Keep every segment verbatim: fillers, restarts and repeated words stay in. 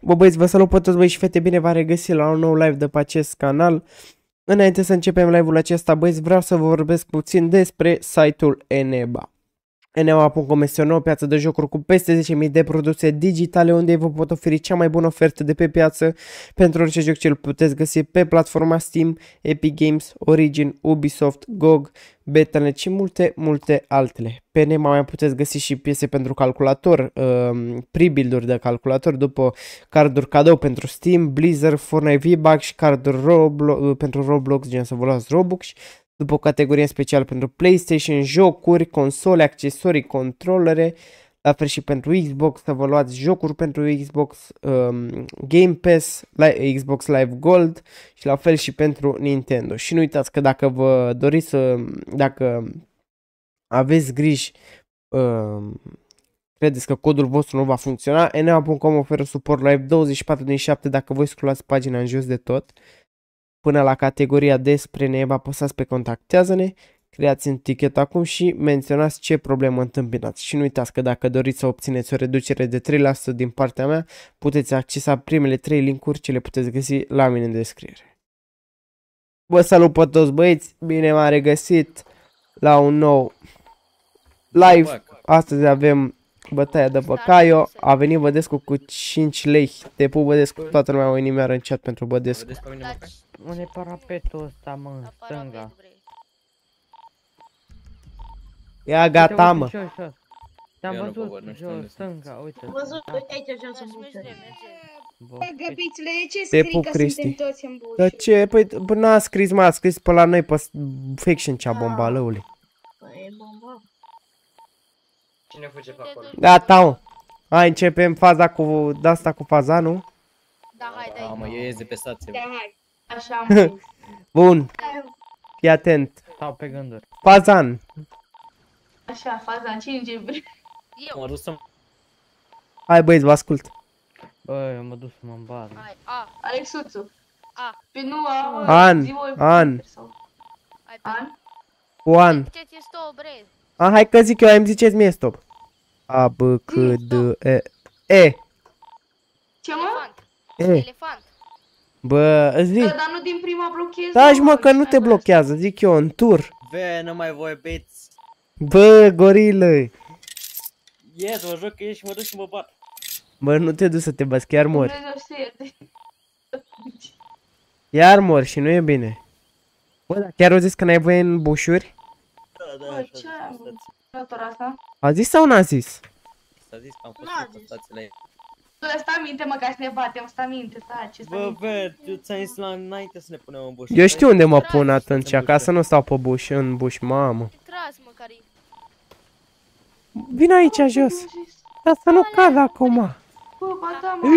Bă băieți, vă salut pe toți băieți și fete, bine v-am regăsit la un nou live de pe acest canal. Înainte să începem live-ul acesta, băieți, vreau să vă vorbesc puțin despre site-ul Eneba. Eneba punct com este o nouă piață de jocuri cu peste zece mii de produse digitale, unde vă pot oferi cea mai bună ofertă de pe piață pentru orice joc ce îl puteți găsi pe platforma Steam, Epic Games, Origin, Ubisoft, G O G, Battle punct net și multe, multe altele. Pe Eneba mai puteți găsi și piese pentru calculator, uh, pre-build-uri de calculator, după carduri cadou pentru Steam, Blizzard, Fortnite V-Bucks și carduri Roblo pentru Roblox, gen să vă luați Robux. După o categorie special pentru PlayStation, jocuri, console, accesorii, controlere, la fel și pentru Xbox, să vă luați jocuri pentru Xbox, um, Game Pass, Xbox Live Gold și la fel și pentru Nintendo. Și nu uitați că dacă vă doriți să, dacă aveți griji, um, credeți că codul vostru nu va funcționa, eneba punct com oferă suport live douăzeci și patru din șapte dacă voi scrollați pagina în jos de tot. Până la categoria despre Eneba, apăsați pe contactează-ne, creați un ticket acum și menționați ce problemă întâmpinați. Și nu uitați că dacă doriți să obțineți o reducere de trei la sută din partea mea, puteți accesa primele trei linkuri ce le puteți găsi la mine în descriere. Vă salut pe toți băieți, bine m-am regăsit la un nou live. Astăzi avem bătaia de Băcaio, a venit Bădescu cu cinci lei, te pup Bădescu, toată lumea o inimioară în chat pentru Bădescu. Unde e parapetul ăsta, mă, în stânga? Ia gata, mă. Te-am văzut, jos, stânga, uite. Am văzut, uite aici jos în bușă. Găbițule, de ce Te scrii pup, că Cristi. suntem toți în bușă? De ce? Păi până a scris, mă, a scris pe la noi pe Faction cea bomba lăului. Păi e bomba. Cine fuge pe acolo? Gata, mă. Hai, începem faza cu de-asta cu faza, nu? Da, hai, dai. Da, mă, ies de pe stație. Da, hai. Așa, mă. Bun. Fii atent. Stau pe gânduri. Fazan. Așa, faza, cine începe? M-a dus să... Hai băieți, vă ascult. Bă, eu mă duc să mă îmbar. Hai, a, Alexuțu. a, Pe nu a... An, zi-o- an. sau- hai pe... An? Cu an. Ce ți stop, bre? A, hai că zic eu, ai îmi ziceți mie stop. A, B, C, D, E. E. Ce, mă? Elefant. E. Elefant. Bă, zi. Da, dar nu din prima blochezi. Taci mă că nu te blochează, zic eu, în tur. Ve, nu mai voi beți. Bă, gorilă. Ies, mă joc că ești și mă duc și mă bat. Bă, nu te duci să te bați, chiar mori. Dumnezeu să ierte. Iar mori și nu e bine. Bă, dar chiar au zis că n-ai voie în bușuri? Da, da, Bă, așa ce a am? zis. Datora asta? A zis sau n-a zis? S-a zis că am fost N-a pe zis. stație la ei. Bă, stai minte, mă, ca să ne batem, stai minte, taci, stai Bă, minte. ve, eu ți-am zis la înainte să ne punem în buș. Eu știu unde mă pun atunci, ca să nu stau pe buș, în buș, mamă. Ce tras, mă, care Vino aici jos. Dar să nu cad acum. Bă, ba da, mă.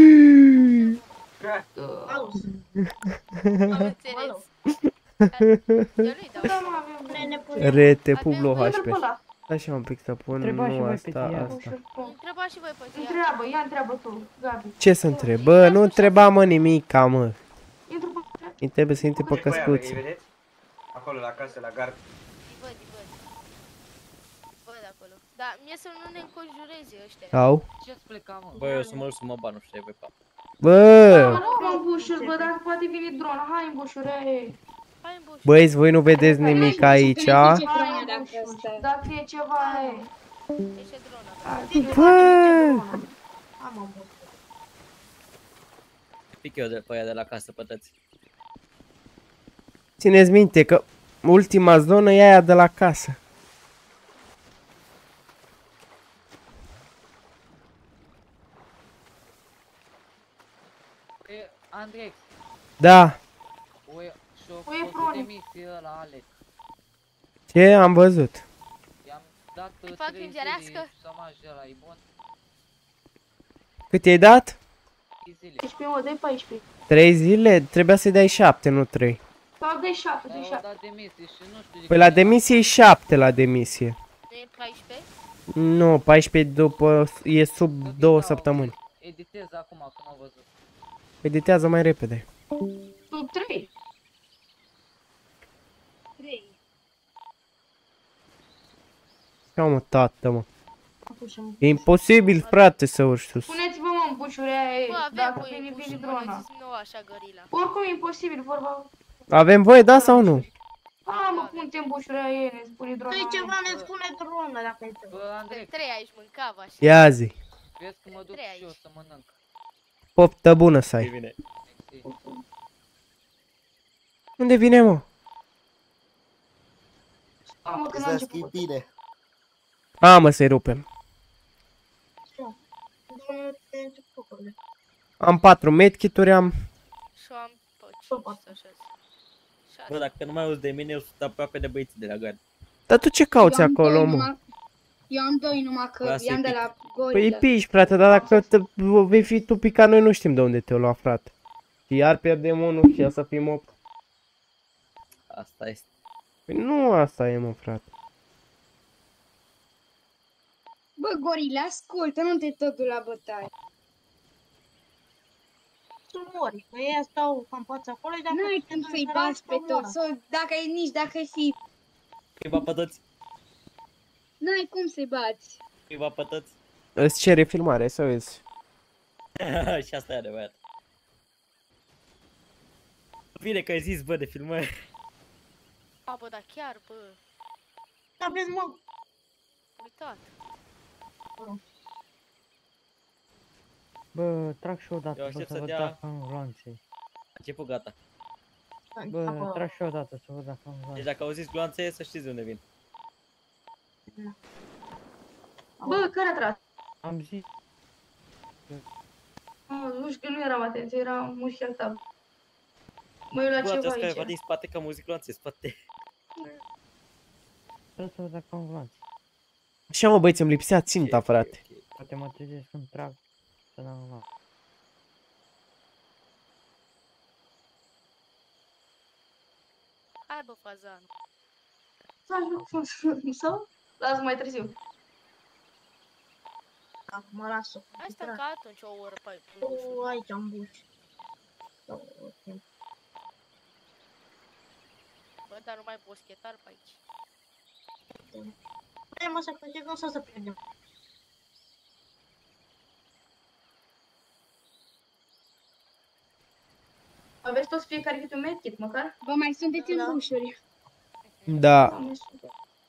Auzi. am înțeles. Eu nu-i dau. Da, mă, avem ne punem. Rete, publo Avem- H P. Intră pe ăla. Așa un pic să pun, Întreba și nu voi pe asta, tine. asta. Ușor, bă. Întreba și voi pe ea. Întreabă, ia întreabă tu, Gabi. Ce să întreb? Bă, nu întreba mă nimica, mă. Intru pe... Îi trebuie să intre pe căscuță. vedeți? Acolo la casă, la gard. Îi văd, îi văd. Îi văd acolo. Dar mie să nu ne înconjureze ăștia. Au? Ce-ți pleca, mă? Bă, eu să mă duc să mă bat, nu știu, voi pa. Bă! Nu mă în bușuri, bă, dar poate vine drona. Hai în bușuri, ei. Hai în buș. Băieți, voi nu vedeți nimic aici? Hai în bușuri. Dacă e ceva, ei. Ești drona. Bă! Am am bă. Pic eu de pe aia de la casă, pătăți. Țineți minte că ultima zonă e aia de la casă. Andrei, Da. și-o Ui, fost Froni. demisie ăla, Alex. Ce am văzut? I-am dat Îi fac trei îngerească? zile șomaj de ăla, e bun? Cât i-ai dat? trei zile. paisprezece, mă, dai paisprezece. Trei zile? Trebuia să-i dai șapte, nu trei. Sau dai șapte, Dar dai au șapte. dat demisie și nu știu de Păi când la i-a demisie e șapte la demisie. Nu e paisprezece? Nu, paisprezece după, e sub dat. două Da, săptămâni. Editez acum, că n-au văzut. Editează mai repede. Sub trei. trei. Ia mă, tată, mă. Apușăm. E imposibil, frate, să urci sus. Puneți-vă, mă, în bușuri. bușurile aia, Bă, avem dacă voie vine, cu vine și drona. zis nu așa gărila. Oricum e imposibil, vorba. Avem voie, da sau nu? A, mă, pun-te în bușurile aia, ne spune drona. Păi ceva ne spune drona dacă e tu. Bă, Andrei, Trei aici mâncava așa. Ia zi. vezi că mă duc Trei și eu aici. să mănânc. Poftă bună să ai. Bine. Unde vine, mă? A, mă, că n-a început. bine. A, mă, să-i rupem. Doamne, te încep focurile. Am patru medkituri, am... Și am pe Tot cinci, așa. Bă, Șase. dacă nu mai auzi de mine, eu sunt aproape de băieții de la gard. Dar tu ce cauți Eu am acolo, doi mă? numai- Eu am doi numai că Lasă-i i-am de pic. la Păi gorilă. piși, frate, dar dacă te, vei fi tu picat, noi nu știm de unde te-o lua, frate. Și iar pierdem unul și ia să fim opt. Asta este. Păi nu asta e, mă, frate. Bă, gorile, ascultă, nu te tot du la bătaie. Tu mori, că ei stau cam față acolo, dacă N-ai te cum duci să-i săraci, bați pe te omoară. toți, sau dacă e nici dacă e fi, Îi va pe toți. n-ai cum să-i bați. Îi va pe toți. Îți cere filmare, să vezi. Și asta e adevărat. Bine că ai zis, bă, de filmare. A, bă, dar chiar, bă, Da, vezi, mă, uitat. Bă, trag și eu Eu dată, bă, aștept să să văd dea- dacă am gloanțe. A început, gata. Bă, acolo. trag și eu dată să văd dacă am Deci gloanțe. dacă auziți gloanțe, să știți de unde vin. Bă, care a tras? Am zis, Mă, nu știu că nu eram atenție, era mușchi al tab. Mă uit la Bă, ceva aceasta care va aici. din spate, că auziți gloanțe în spate. trebuie să văd dacă am gloanțe. Așa, mă, băieți, îmi lipsea ținta, Ok, frate. ok, ok. Poate mă trezesc când trag să n-am gloanțe. Hai, bă, fazan. Sau? Lasă mai târziu. Acum las-o. Hai stăm ca atunci o oră pe aici. Tu aici am buci. Bă, dar nu mai boschetar pe aici. Hai mă să facem să să pierdem. Aveți toți fiecare câte un medkit, măcar? Vă mai sunteți în Da. bușuri. Da. Doamne, super.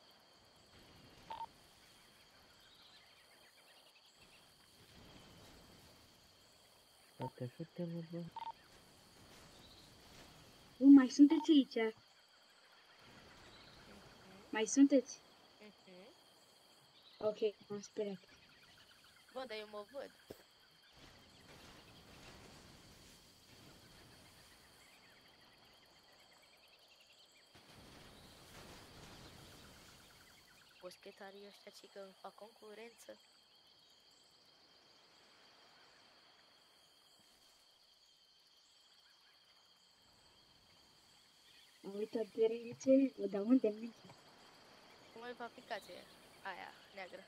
Toate fetelor, bă. Bă, mai sunteți aici. Mai sunteți? Mhm. Ok, m-am speriat. Bă, dar eu mă văd. Boschetarii ăștia ci că îmi fac concurență. Am uitat de religie, vă dau unde merge. Cum e pe aplicație aia, neagră?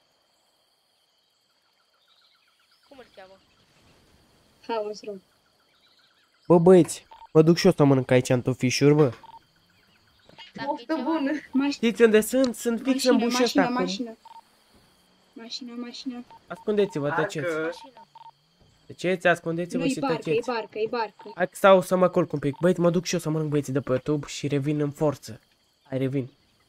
Cum îl cheamă? Haos Room. Bă, băieți, mă duc și eu să mănânc aici în tofișuri, bă. Dacă e Poftă ceva, bună. Mașină, Știți unde sunt? Sunt fix în mașină, bușul ăsta mașină, acum. mașină. Mașină, mașină. Ascundeți-vă, tăceți. mașină. Tăceți, ascundeți-vă Nu, și e barcă, e tăceți. barcă, e barcă. Hai că stau să mă culc un pic. Băieți, mă duc și eu să mănânc, băieții, de pe YouTube și revin în forță. Hai, revin.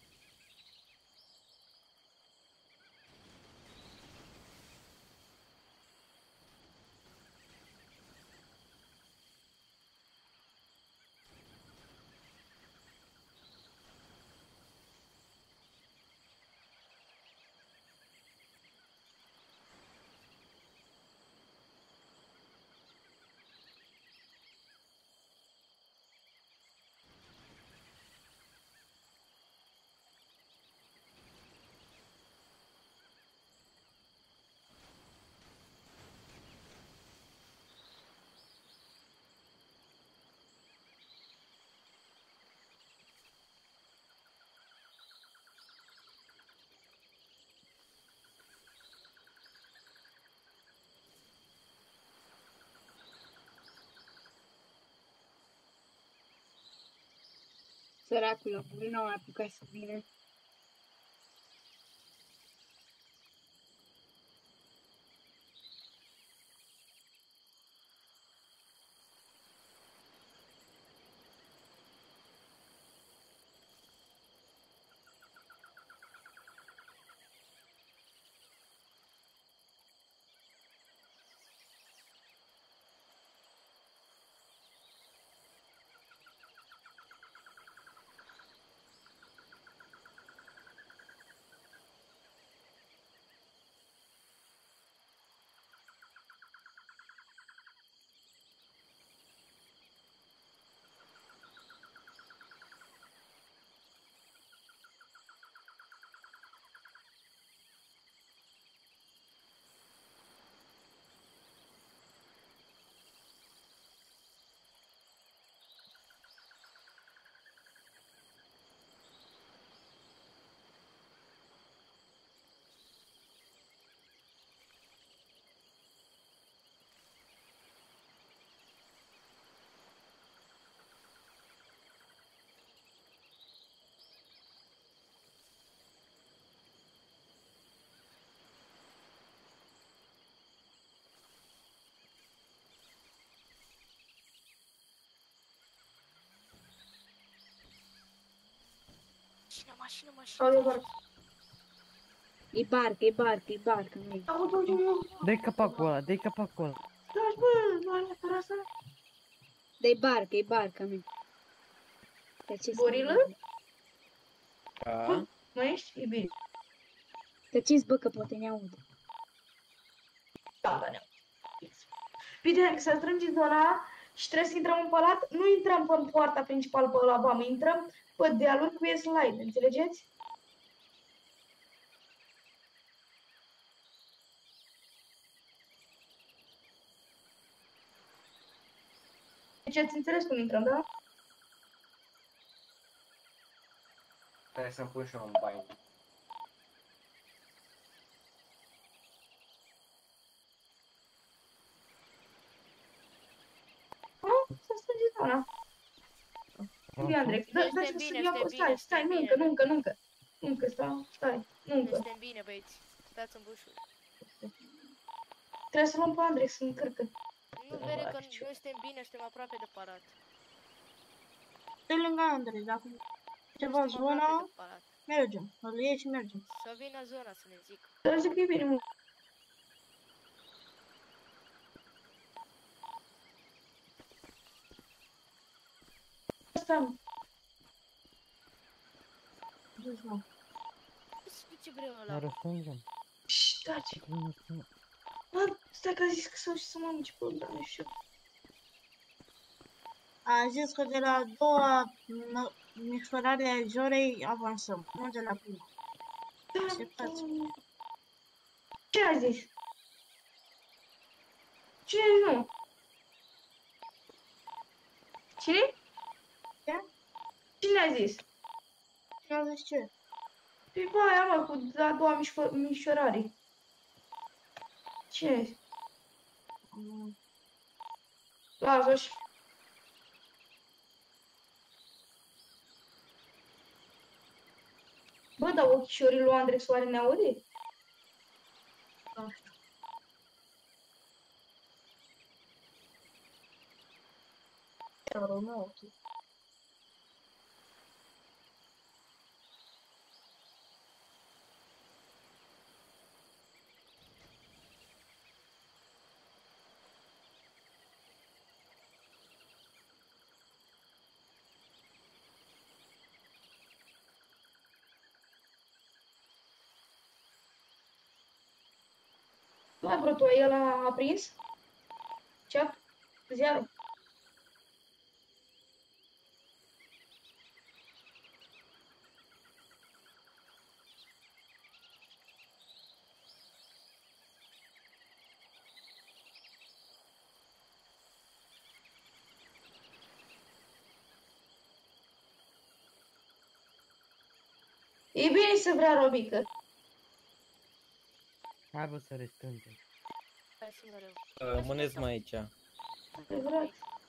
Săracul, nu am apucat să vină. Mașină, mașină, mașină. Aude, barcă. E barcă, e barcă, e barcă, măi. Aude, aude, aude. Dă-i capacul ăla, dă-i capacul ăla. Stai, bă, nu are fără asta. Dar e barcă, e barcă, măi. Dar ce Gorilă? Da. Mai ești? E bine. Tăceți, bă, că poate ne aud. Da, da, ne bine, să strângi zona și trebuie să intrăm în palat. Nu intrăm pe poarta principală pe la bam, intrăm pe dealuri cu slide, înțelegeți? Deci ați înțeles cum intrăm, da? Trebuie să-mi pun și eu un bain. Nu? Să strângi zona. Bine, Andrei, da, da, Suntem să bine, ia, suntem stai, bine, stai, suntem nu bine, încă, nu încă, nu încă. Nu încă, stai, stai, nu Noi încă. suntem bine, băieți. Stați în bușuri. Trebuie să luăm pe Andrei să încărcă. Nu vede că noi suntem bine, suntem aproape de parat. De lângă Andrei, dacă ceva Noi suntem aproape zona, de parat. mergem. Îl iei și mergem. Să vină zona să ne zică. Dar zic că e bine, mă. Asta, Dus, mă. Ce vrem Ne ăla? răspundem. șșt, taci. Mă, stai că a zis că sau și să mă amici pe ăla, nu știu. A zis că de la a doua mă- mișcărare a Jorei avansăm, nu de la prima. Așteptați. Ce a zis? Ce nu? Cine? Ce? Cine a zis? Și a zis ce? Păi bă, aia mă, cu a doua mișcă- mișorare. Cine a zis? Mm, Lasă și... Bă, dar ochișorii lui Andrex oare ne aude? nu știu. Euro, nu, ok. Bă, bro, tu ai ăla aprins? Ce-a? Ziarul? E bine să vrea Robică. Hai bă să restrângem. Hai să mereu. Rămâneți mai aici. Adevărat.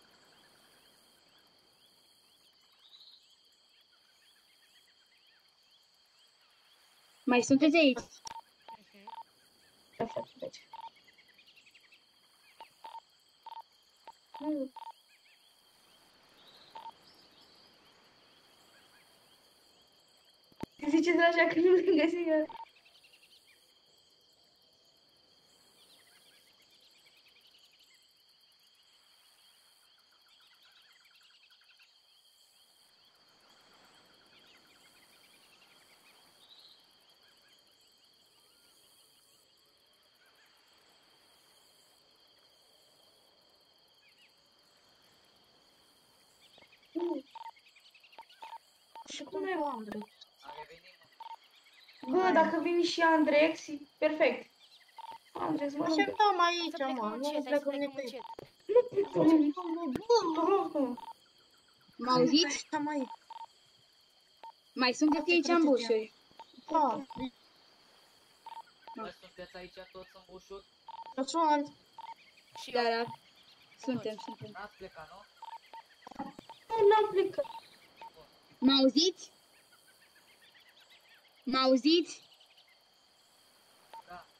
Mai sunteți aici? Mhm. Da, frate, deci. Nu. Ziceți așa că nu le găsi iar. Și cum e, Cu Andrei. A revenit, bă, dacă vine și Andrex, e perfect. Andrex, mă rog. Așteptăm Să aici, plecăm mă, nu încet, hai să plecăm plecăm nicăieri. încet. Mă auziți? Așteptăm aici. Mai sunteți aici în bușuri? Da, Mai sunteți aici toți în bușuri? eu sunt. Și Da, eu. da. Suntem, suntem. N-ați plecat, nu? N-am plecat. Mă auziți? Mă auziți? Da.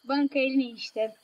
Bă, încă e liniște.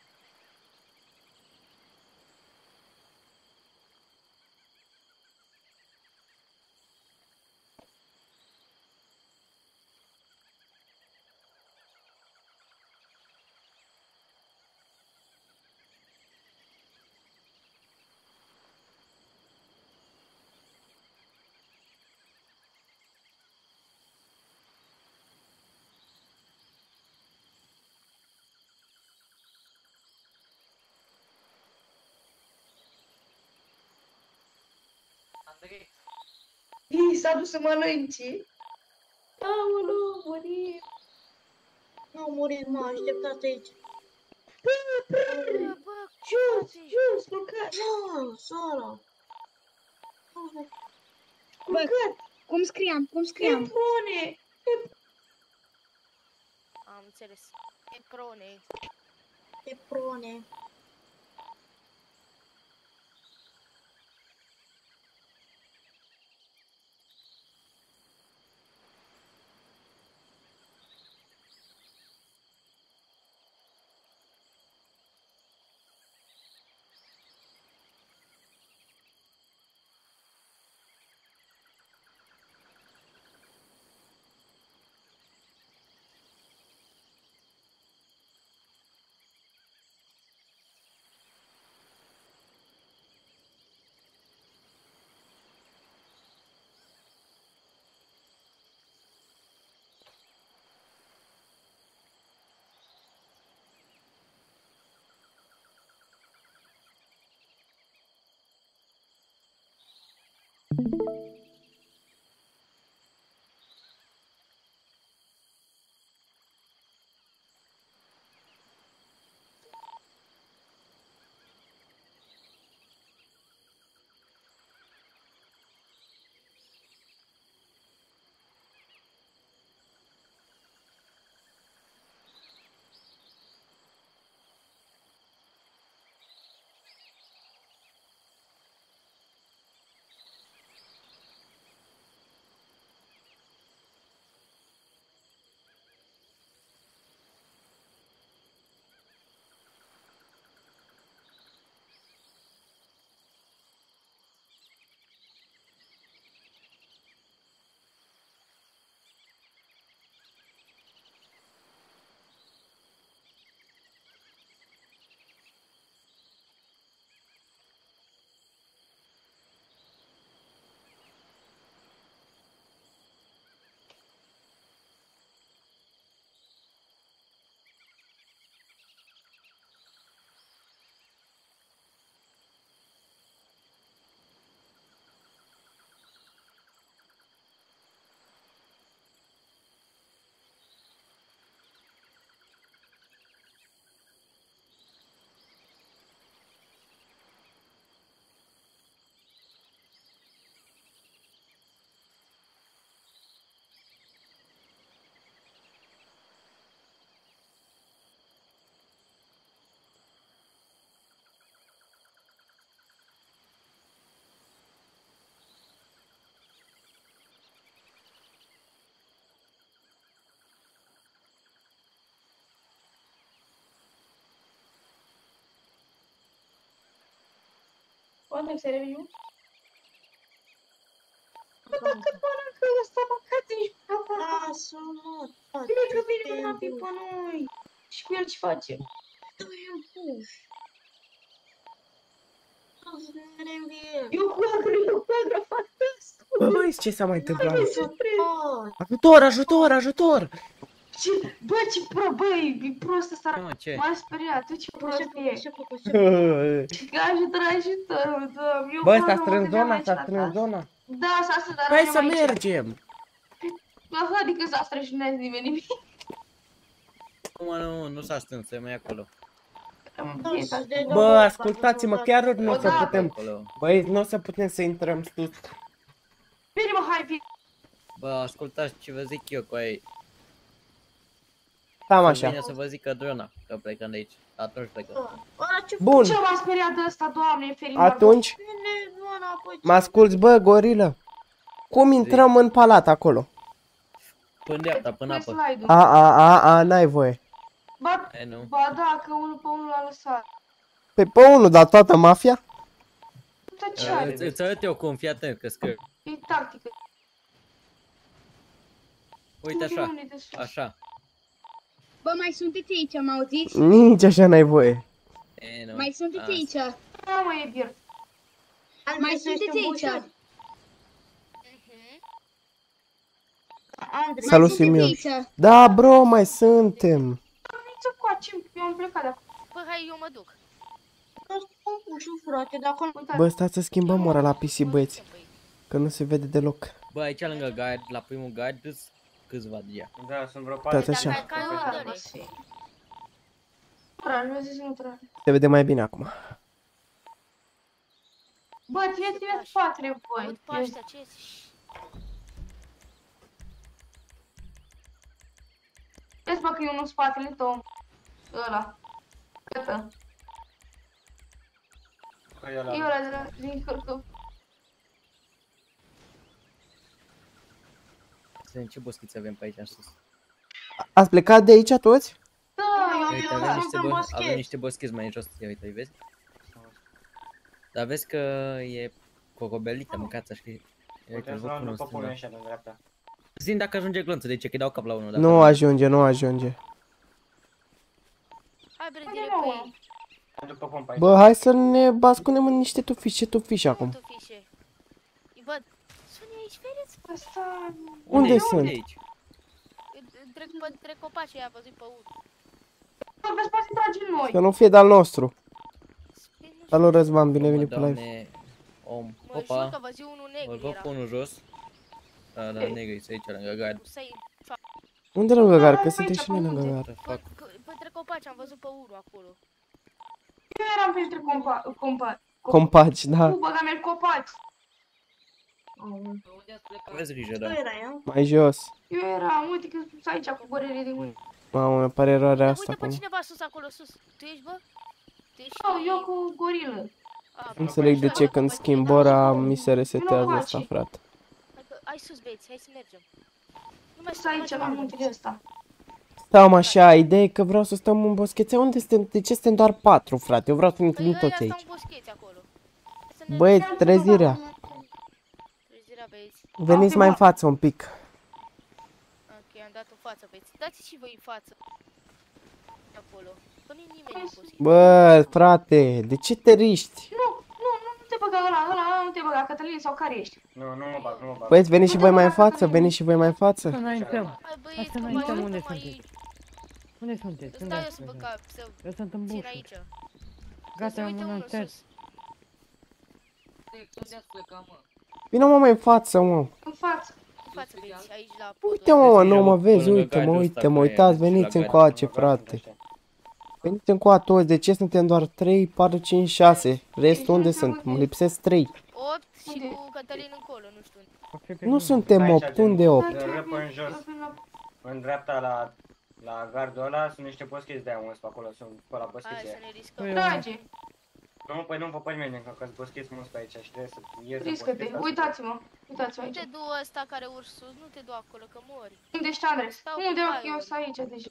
Andrei, Ih, s-a dus să mănânce. Aoleu, murim. Nu au murit, mă, așteptați aici. Bă, bă, Jos, ce jos, culcat, Nu, solo. culcat. Cum scriam? Cum scriam? Peprone. Am înțeles. Peprone. Te prone. Poate să reveniu? Bă, dar cât mănâncă ăsta, mâncați nici papa. Lasă-mă, tati. Bine că vine una pe noi. Și cu el ce face? Dă-i în puș. Să ne reînvie. Eu cu agru, eu cu agru fac asta. Băi, ce s-a mai întâmplat? Oh, Ajutor, ajutor, ajutor! Ce, bă, ce pro, băi, e prost ăsta. Mă, ce? M-a speriat, tu ce prost ce e. ce făcut, ce făcut? Că ajutor, ajutor, doamne. Eu Bă, cu s-a agru mă strâns gândeam zona, aici s-a la strâns casă. zona. Da, s-a strâns, dar Hai rămânem să aici. mergem! Aha, adică s-a strâns și nu ne-a zis nimeni nimic. Mă, nu, nu s-a strâns, să mai acolo. Bine, s-a strâns. Bă, ascultați-mă, chiar nu o să Odată. putem. Acolo. Băi, nu o să putem să intrăm sus. Bine, mă, hai, bine. Bă, ascultați ce vă zic eu cu ai. Cam Să așa. vine să vă zică drona, că plecăm de aici. Atunci plecăm. Ăla ce Bun, Ce m-a speriat de ăsta, doamne, ferimar. atunci, vine, nu înapoi. mă asculți, bă, gorilă? Cum intrăm în palat acolo? Până dreapta, până Pune apă. slide-ul. A, a, a, a, n-ai voie. Ba, E, nu. ba da, că unul pe unul l-a lăsat. Pe pe unul, dar toată mafia? Dar ce are? Îți îți arăt eu cum, fii atent, că scrie. E tactică. Uite așa, Unde de sus? așa. Bă, mai sunteți aici, mă auziți? Nici așa n-ai voie. E, nu. Mai sunteți Asta. aici. Nu mă e biert. Mai sunteți aici. Mhm. Andrei, Salut, Mai sunteți Simion. aici. Da, bro, mai suntem. Nici cu coace, eu am plecat de acolo. Bă, hai, eu mă duc. nu spun ușul, frate, dacă nu... Uitați. Bă, stați să schimbăm ora la P C, băieți. Băi, Că nu se vede deloc. Bă, aici lângă guide, la primul guide, îți câțiva deja. Da, sunt vreo Uitați patru. așa. Dacă ai calul, Da, dă-le. mă, să fie. Trage, mi-a zis nu trage. Se vede mai bine acum. Bă, ție ție spatele, Aud băi. pe ăștia, ce ești? Vezi, bă, că e unul în spatele tău. Ăla. Gata. Că e ăla. E ăla de la, din cărcă. Să vedem ce boschiți avem pe aici în sus. Ați plecat de aici toți? Da, eu am Uite, plecat. avem niște, sunt în bo- boschet. avem niște boschiți mai în jos, ia uite, îi vezi? Dar vezi că e cocobelită, mâncați așa că... Ia uite, Putem îl să văd luăm până în după stânga. pune ăștia de dreapta. Zim dacă ajunge glonță, de ce că îi dau cap la unul. dacă Nu nu. ajunge, nu ajunge. Hai, bre, Unde direct e pe unul? ei. Hai după pompa aici. Bă, hai să ne bascunem în niște tufiși. Ce tufiși acum? Tu fișe. Îi văd. Sunt aici, vedeți? Ăsta... Unde e? sunt? e aici? Trec pe între copaci, i-a văzut pe unul. Bă, vezi, poate trage în noi. Să nu fie de-al nostru. Spune, nu Salut, Răzvan, bine Mă, venit pe live. doamne, om, Mă, jur opa, că văzut unul îl negru văd era. pe unul jos. Da, da, negru, e aici, lângă guide. Să-i... Unde lângă gar? Că Aici, suntem și noi pe lângă munte. gar. What the Pe, fuck? pe între copaci am văzut pe unul acolo. Eu eram printre compa... compa... Compaci, da. Cu băga mea copaci. Oh. Pe unde ați plecat? Aveți grijă, Tu da. erai, nu? Mai jos. Eu eram, uite că sunt aici cu părere de mâini. Mamă, mi pare rău Uite asta pe acum. cineva sus, acolo sus. Tu ești, bă? Tu ești... Oh, eu cu gorilă. A, Nu bă, înțeleg de așa, ce bă, când pe tine, schimb dar ora nu- mi se resetează asta, frate. Hai, că- hai sus, băieți, hai să mergem. Nu mai Stai aici, la muntele ăsta. Stăm așa, ideea e că vreau să stăm în boschețe. Unde suntem? De ce suntem doar patru, frate? Eu vreau să ne Păi întâlnim ăia toți stau aici. în boscheți acolo. Hai să ne Băieți, trezirea. trezirea, băieți. Veniți mai în față un pic. Ok, am dat în față, băieți. Dați și voi în față. Acolo. Că nu-i nimeni în boschet. Bă, frate, de ce te riști? Nu, nu, nu, nu te băga ăla, ăla, ăla, nu te băga, Cătălin sau care ești? Nu, nu mă bag, nu mă bag. Băieți, veniți și voi mai în față, veniți și voi mai în Să față. înaintăm. Hai, băieți, să că înaintăm mai unde stăm sunteți. aici. Unde sunteți? Îți Unde dau eu ați să plecat? băga, să Eu sunt în țin bușă. aici. Gata, Se am uite un unul antet. sus. Unde ați plecat, mă? Vină mă mai în față, mă. În față. În față, băieți, aici la Uite podul. mă, mă, Vezi, nu mă eu, vezi, pe lângă uite mă, gardul uite ăsta mă, care uitați, e și la veniți gard. încoace, Mă bag, sunt frate. ăștia. Veniți încoace toți, de ce suntem doar trei, patru, cinci, șase? Restul unde sunt? Mă lipsesc trei. opt și Unde? cu Cătălin încolo, nu știu unde. O fi pe Nu bine. suntem Aici, opt, gen, unde opt? de râpă în jos. În dreapta la, la gardul ăla sunt niște boscheți de aia mulți pe acolo, sunt pe la Hai boschețe. să ne riscăm. Păi, Trage, Nu, păi nu vă pe nimeni, că că-s boscheți mulți pe aici și trebuie să ies în riscă-te, boscheți. uitați-mă, uitați-mă Nu aici. te du ăsta care urci sus, nu te du acolo, că mori. Unde ești, Andres? Stau Unde cu eu, paiul. eu sunt aici, deci.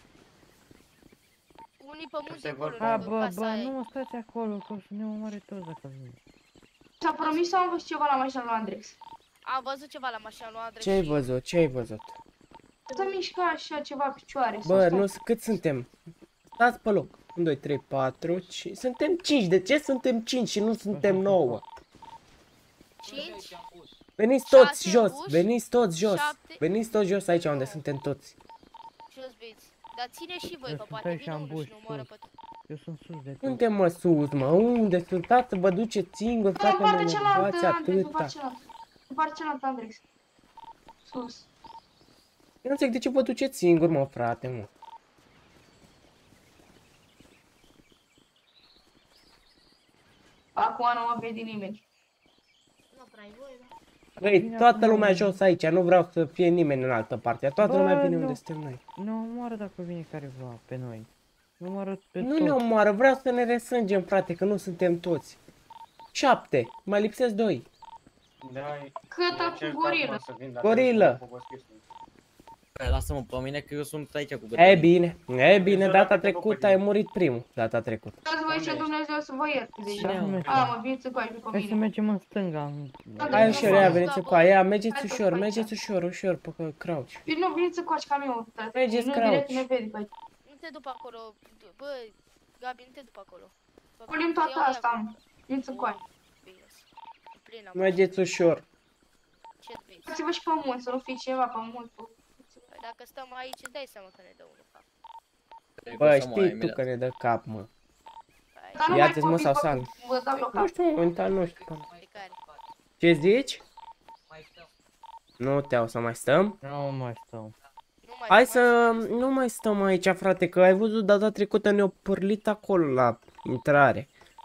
Unii pe munte Se acolo, vor- A, lângă bă, casa bă, aia. nu mă stați acolo, că o să ne omoare toți dacă vin. S-a promis sau am văzut ceva la mașina lui Andrex? Am văzut ceva la mașina lui Andrei. Ce ai și- văzut? Ce ai văzut? Să mișca așa ceva picioare. sau Bă, stai. nu, cât suntem? Stați pe loc. unu, doi, trei, patru, cinci. Suntem cinci. De ce suntem cinci și nu suntem nouă? cinci, Veniți toți Șase jos, uși, veniți toți jos. șapte. Veniți toți jos aici unde suntem toți. jos băieți. Dar ține și voi, Eu că sunt poate aici vine în unul buș, și nu moară sus. pe toți. Eu sunt sus de tot. Unde mă sus, mă? Unde sunt? Tată, vă duceți singur, În frate, mă partea cealaltă, enervați Andrex, în atâta. partea cealaltă. În partea cealaltă, Andrex. Sus. Eu nu înțeleg de ce vă duceți singur, mă, frate, mă. Acum nu mă vede nimeni. Nu prea ai voie, da? Băi, Bine, toată acum- lumea jos aici, nu vreau să fie nimeni în altă parte. Toată Bă, lumea vine nu. unde suntem noi. Ne omoară dacă vine careva pe noi. Ne omoară pe Nu tot. ne omoară, vreau să ne resângem, frate, că nu suntem toți. Șapte, mai lipsesc doi. Da, Câta eu cu cer gorilă. acum să vin, dacă Gorilă. nu știu, cu boscheți. Lasă-mă pe mine că eu sunt aici cu E Cătălin. bine, e bine, Deci, data ăla trecută pe ai murit primul, data trecută. Dați voi și Dumnezeu să vă ierte deja. Hai să mergem. A, mă, veniți cu aici pe Hai să mine. mergem în stânga. în- Hai Nu ușor, fac. ia, veniți cu aia, mergeți Hai să ușor, fac mergeți așa. ușor, ușor, pe crouch. Bine, nu, veniți cu aici camionul. Mergeți Nu, crouch. direct ne vede pe aici. Nu te duc acolo. Bă, Gabi, nu te duc acolo. Bă, Punem toată iau- iau- asta. Veniți cu aici. Bine, e plin am. Mergeți ușor. Ce vrei? Dați-vă și pe mult, să nu fie ceva pe mult. Păi dacă stăm aici, îți dai seama că ne dă unul cap. Bă, știi tu că ne dă cap, mă. Păi, Dar nu Ia-ți-ți mai mă sau vorbiți, sal. Vă dau eu Nu cap. știu, momentan nu știu. pe care? Ce zici? Nu te-au să mai stăm? Nu mai stau. Nu mai Hai stăm să aici. nu mai stăm aici, frate, că ai văzut data trecută ne-au părlit acolo la intrare.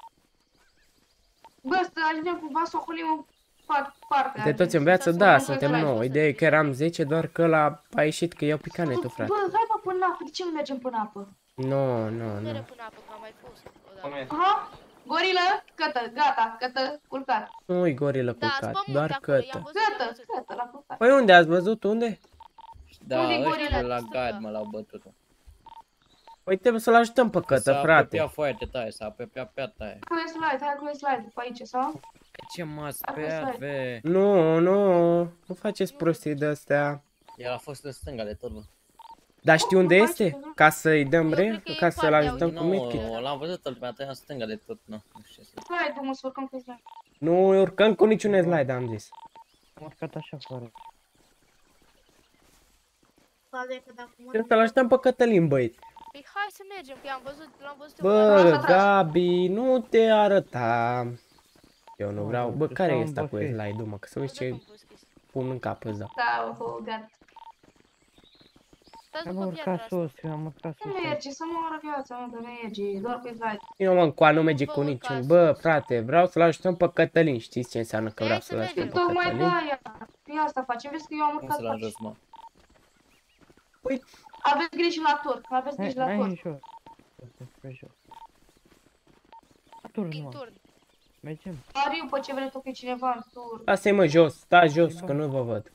Bă, să ajungem cumva să ocolim în par- partea. De toți în viață, da, suntem nouă. Ideea e că eram zece, doar că ăla a ieșit că iau picanetul, frate. Bă, hai mă până apă, de ce nu mergem până apă? Nu, nu, Mereu nu. până apă, că am mai fost Cum odată. e? Aha, gorilă, cătă, gata, cătă, culcat. Nu-i gorilă Da, culcat, spământ doar acolo, i-am cătă. văzut, i-am Gata, văzut. gata, la culcat. Păi unde ați văzut? Unde? Da, Unde-i ăștia gorila? de la Stânga. gard mă l-au bătut. Păi trebuie să-l ajutăm pe cătă, S-a frate. apropiat foaia de taie, s-a apropiat pe taie. Cu slide, hai cu slide, pe aici, sau? Ce m-a Acum speriat, stai. ve? Nu, nu, nu faceți prostii de astea. El a fost în stânga de tot, bă. Dar știi unde Nu este? faci, Ca să-i dăm Eu re? cred că e Ca în să-l partea, ajutăm uite. cu medkit? Nu, l-am văzut, îl mi-a în stânga de tot, nu. Nu știu ce să zic. Hai, dumă, să urcăm cu slide. Nu urcăm cu niciun slide, am zis. Am urcat așa fără. Poate că dacă mă Trebuie să-l ajutăm pe Cătălin, băieți. Păi hai să mergem, că i-am văzut, l-am văzut eu. Bă, Lasă atrás. Gabi, nu te arăta. Eu nu Nu, vreau. Bă, tu care stau e în ăsta cu bosque. slide-ul, mă? Că să uiți ce pun în cap îți dau. Da, oh, gata. Stați Am după urcat piatra asta. sus, eu am urcat Nu sus. merge, să moară viața, mă, că merge, doar cu slide. Eu mă încoa, nu merge Bă, cu niciun. urcați. Bă, frate, vreau să-l ajutăm pe Cătălin. Știți ce înseamnă că Hai vreau să să-l ajutăm mergem. pe Tocmai Cătălin? de aia. Păi asta facem, vezi că eu am Cum urcat să-l pe ajut, mă? Aveți grijă la tur, aveți Hai, grijă la hai tur. în jos. Pe jos. Turn, Din mă. turn. Mergem. Ariu, pe ce vrei tu, că e cineva în tur. Lasă-i mă jos, sta jos, că nu vă văd.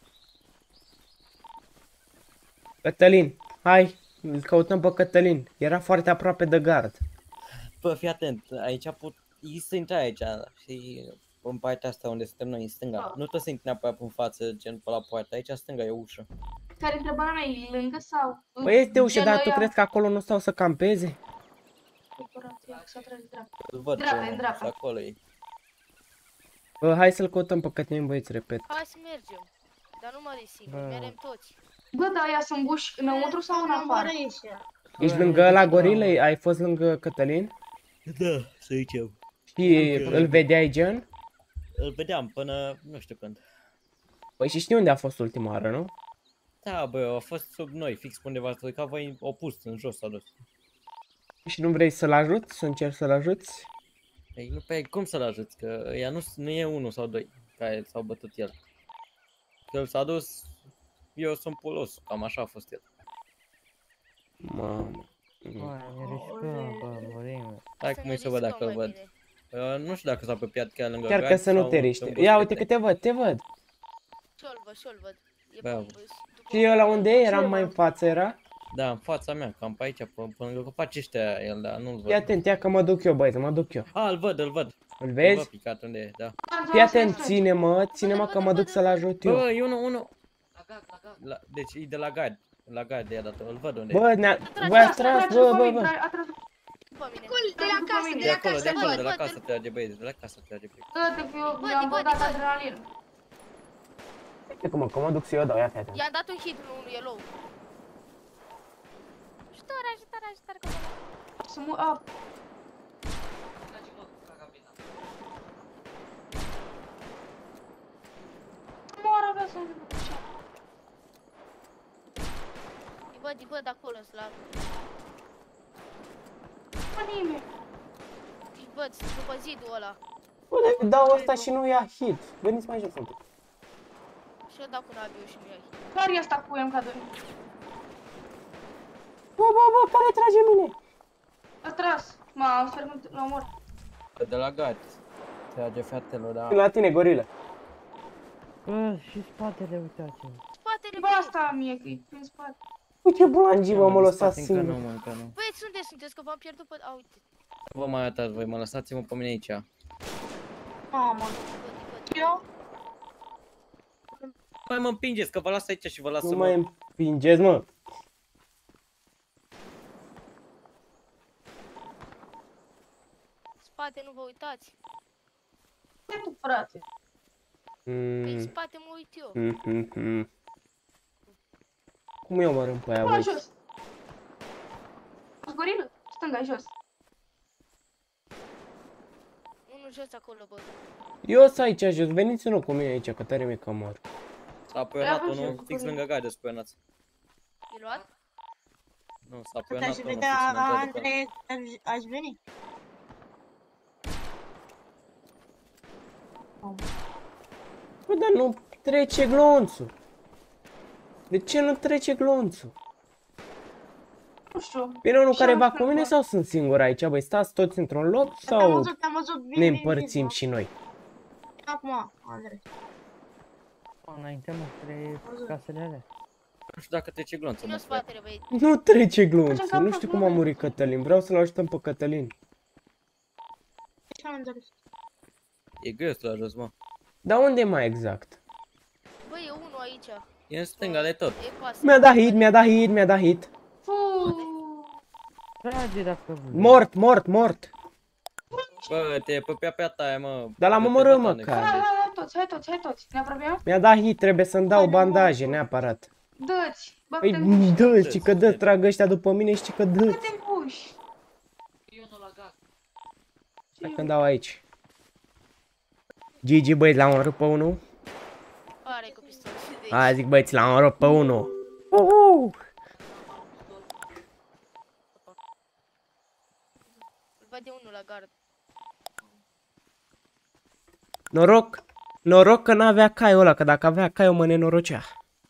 Cătălin, hai, îl căutăm pe Cătălin. Era foarte aproape de gard. Bă, fii atent, aici pot... Ei să intre aici și în partea asta unde suntem noi, în stânga. Da. Nu trebuie să intri neapărat în față, gen pe la poartă. Aici în stânga e o ușă. Care întrebarea mea e lângă sau? Păi este ușă, Gen dar tu ăia- crezi că acolo nu stau să campeze? Corporația, să tragi dreapta. Îl văd Dreapta, pe în unul dreapta. și acolo e. Bă, hai să-l căutăm pe Cătălin, băieți, repet. Hai să mergem. Dar nu mă de singur, Bă. merem toți. Bă, dar aia sunt buși înăuntru sau în afară? aici. Ești lângă la gorilei? Ai fost lângă Cătălin? Da, să zicem. Și îl vedeai, gen? Îl vedeam până nu știu când. Păi și știi unde a fost ultima oară, nu? Da, bă, a fost sub noi, fix pe undeva, să ca voi opus, în jos s-a dus. Și nu vrei să-l ajuți? Să încerci să-l ajuți? Ei, nu pe cum să-l ajuți, că ea nu, nu e unul sau doi care s-au bătut el. Că el s-a dus, eu sunt pulos, cam așa a fost el. Mamă. Bă, ne riscăm, bă, murim. Hai Să cum ne e să văd riscăm dacă îl mai văd. bine. Uh, nu știu dacă s-a apropiat chiar lângă Chiar că gard să nu sau te în riște. boschete. Ia uite că te văd, te văd. Și-l văd, și-l văd. E Bravo. pe- după- Și ăla unde e? Eram mai în față, era? Da, în fața mea, cam pe aici, pe, pe lângă copaci ăștia el, dar nu-l Fii văd. atent, ia că mă duc eu, băieți, mă duc eu. A, îl văd, îl văd. Îl Îl vezi? văd picat unde e, da. Fii atent, ține-mă, ține-mă că mă duc să-l ajut eu. Bă, e unul, unul. La, deci e de la gard. La gard e dat, îl văd unde e. Bă, ne-a... voi ați tras, bă, bă, bă. După mine. De la casă, de De la acolo, de casă. acolo, de la văd, casă trage băieți, de la casă trage băieți. Dă-te că eu Bă, i-am bă, băgat bă. adrenalină. Uite cum mă, că mă duc să eu dau, ia fii atent. I-am dat un hit unul yellow. Ajutor, ajutor, ajutor, că mă- Să mă... A, moară, vrea să-mi duc așa. Îi văd, îi văd acolo, în slab. Mă, nimeni. Îi văd, după zidul ăla. Bă, dar dau ăsta și nu ia hit. Veniți mai jos un pic. Și eu dau cu nabiu și nu ia hit. Care e asta cu M K doi? Bă, bă, bă, care trage mine? A tras. M-am sper că l-am mort. De la gard. Trage fratele, da. La tine, gorilă. Bă, și spatele, uitați-vă. Spate, spatele Bă, meu. asta mie, că e prin spate. Uite ce bulangii, mă, mă lăsați Încă nu, singur. mă, încă nu. Băieți, sunteți, sunteți, că v-am pierdut pe... A, uite. Vă mai uitați voi, mă lăsați-mă pe mine aici. Mamă. Eu? Mai mă împingeți, că vă las aici și vă las Nu să mai mă... împingeți, mă. Spate, nu vă uitați. Ce tu, frate? Pe în Mm, spate mă uit eu. mm, mm, mm. Cum eu mă rând pe aia, Bă, băi? jos. Gorilă? Stânga, jos. Unul jos acolo, bă. Eu sunt aici jos, veniți-nu cu mine aici, că tare mi-e că mor. S-a pionat Ia, bă, unul, ce fix bucurie. lângă gaide spionați. E luat? Nu, s-a Cât pionat aș unul, vedea fix lângă gaide. Andrei, aș- aș veni. Bă, dar nu trece glonțul. De ce nu trece glonțul? Nu știu. Vine unul Și care am va cu mine întrebat. sau sunt singur aici, băi? Stați toți într-un loc Te-am sau văzut, te-am văzut. Vin, ne vin, împărțim vin, și noi? Acum, Andrei. Înainte mă, spre casele alea. Nu știu dacă trece glonțul, Ține-o mă, frate. spatele, băieți. Nu trece glonțul, nu știu cum a murit Cătălin, vreau să-l ajutăm pe Cătălin. Ce am înțeles? E greu să-l ajut, mă. Dar unde e mai exact? Bă, e unul aici. E în stânga de tot. E pasă. Mi-a dat hit, mi-a dat hit, mi-a dat hit. Fuuu. Trage dacă vrei. Mort, mort, mort. Bă, te pe pe piata aia, mă. Dar l-am Te- te omorât, dat, mă, Alex. care. Hai, hai, hai toți, hai toți, hai toți. Ne apropiem? Mi-a dat hit, trebuie să-mi dau bandaje neapărat. Dă-ți. Bă, Păi te împuși. dă, știi că dă, trag ăștia după mine, știi că dă. Bă, te împuși. Hai că dau aici. Gigi, băieți, l-am omorât pe unul. Pare cu pistolul de aici. Hai, zic, băieți, l-am omorât pe unul. Uhu! Îl vede unul la gard. Noroc, noroc că n-avea caiul ăla, că dacă avea caiul mă nenorocea.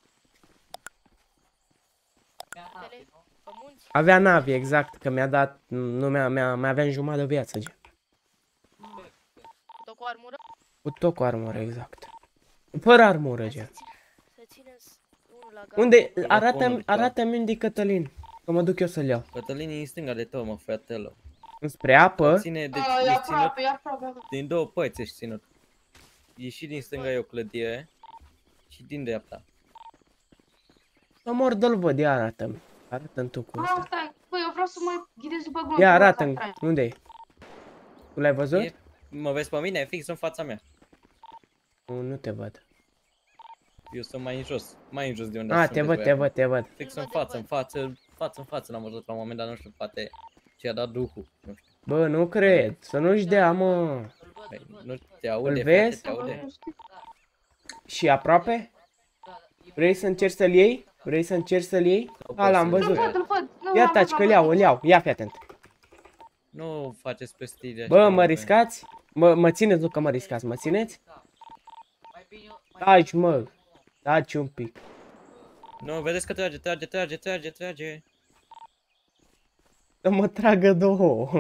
Spatele, pe munți. Avea navi, exact, că mi-a dat, nu mi-a, mi-a, mi-avea în jumătate de viață, gen. Tot cu armură. Cu tot cu armură, exact. Fără armură, Hai gen. să ține- Să țineți unul la gard. Unde? unul Arată-mi, după. arată-mi unde e Cătălin. Că mă duc eu să-l iau. Cătălin e în stânga de tot, mă, fratelo. Înspre apă. Ține, deci A, e e ținut aproape, e aproape. din două părți, ești ținut. E și din stânga e o clădire și din dreapta. Mă mor, dă-l văd, ia arată-mi. Arată-mi tu cum. Bă, stai. Bă, eu vreau să mă ghidez după glonț. Ia arată-mi, unde e? Tu l-ai văzut? E, mă vezi pe mine? Fix în fața mea. Nu, nu te văd. Eu sunt mai în jos, mai în jos de unde A, te sunteți văd, voi te acum. văd, te văd. Fix Îl în văd, îl față, în văd. față, față în față l-am văzut la un moment, dar nu știu, poate ce-a dat duhul. Nu știu. Bă, nu cred, să nu-și dea, mă. Păi, nu te aude, Îl frate, vezi? te aude. Și aproape? Vrei să încerci să-l iei? Vrei să încerci să-l iei? A, l-am Îl văzut. văd, îl văd. Nu, Ia l-am taci, văzut, că-l l-am iau, văzut. îl iau. Ia, fii atent. Nu faceți prostii Bă, așa, mă riscați? Mă, mă țineți, nu că mă riscați, mă țineți? Taci, mă. Taci un pic. Nu, vedeți că trage, trage, trage, trage, trage. Să mă tragă două.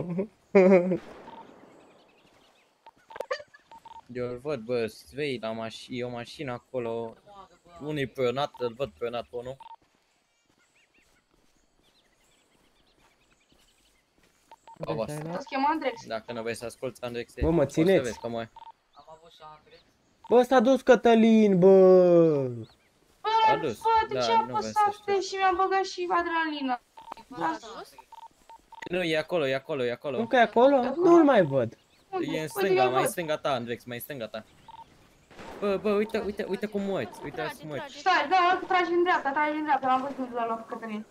Eu îl văd, bă, svei la mașină, e o mașină acolo. Unul e pionat, îl văd pionat pe unul. Au asta. Să schemă Andrex. Dacă nu vrei să asculti, Andrex, Bă, mă poți să țineți? vezi că mă... Bă, s-a dus Cătălin, bă. A Bă, dus. bă, de Da, ce nu am vreau să apăsat știu. și mi-a băgat și adrenalină? V-am sus? Nu, e acolo, e acolo, e acolo. Încă e acolo? Nu-l mai văd. E în stânga, mai în stânga ta, Andrex, mai în stânga ta. Bă, bă, uite, uite, uite cum moiți, uite Trage, cum moiți. trage. Stai, da, tragi în dreapta, tragi în dreapta, l-am văzut unde l-a luat Cătălin.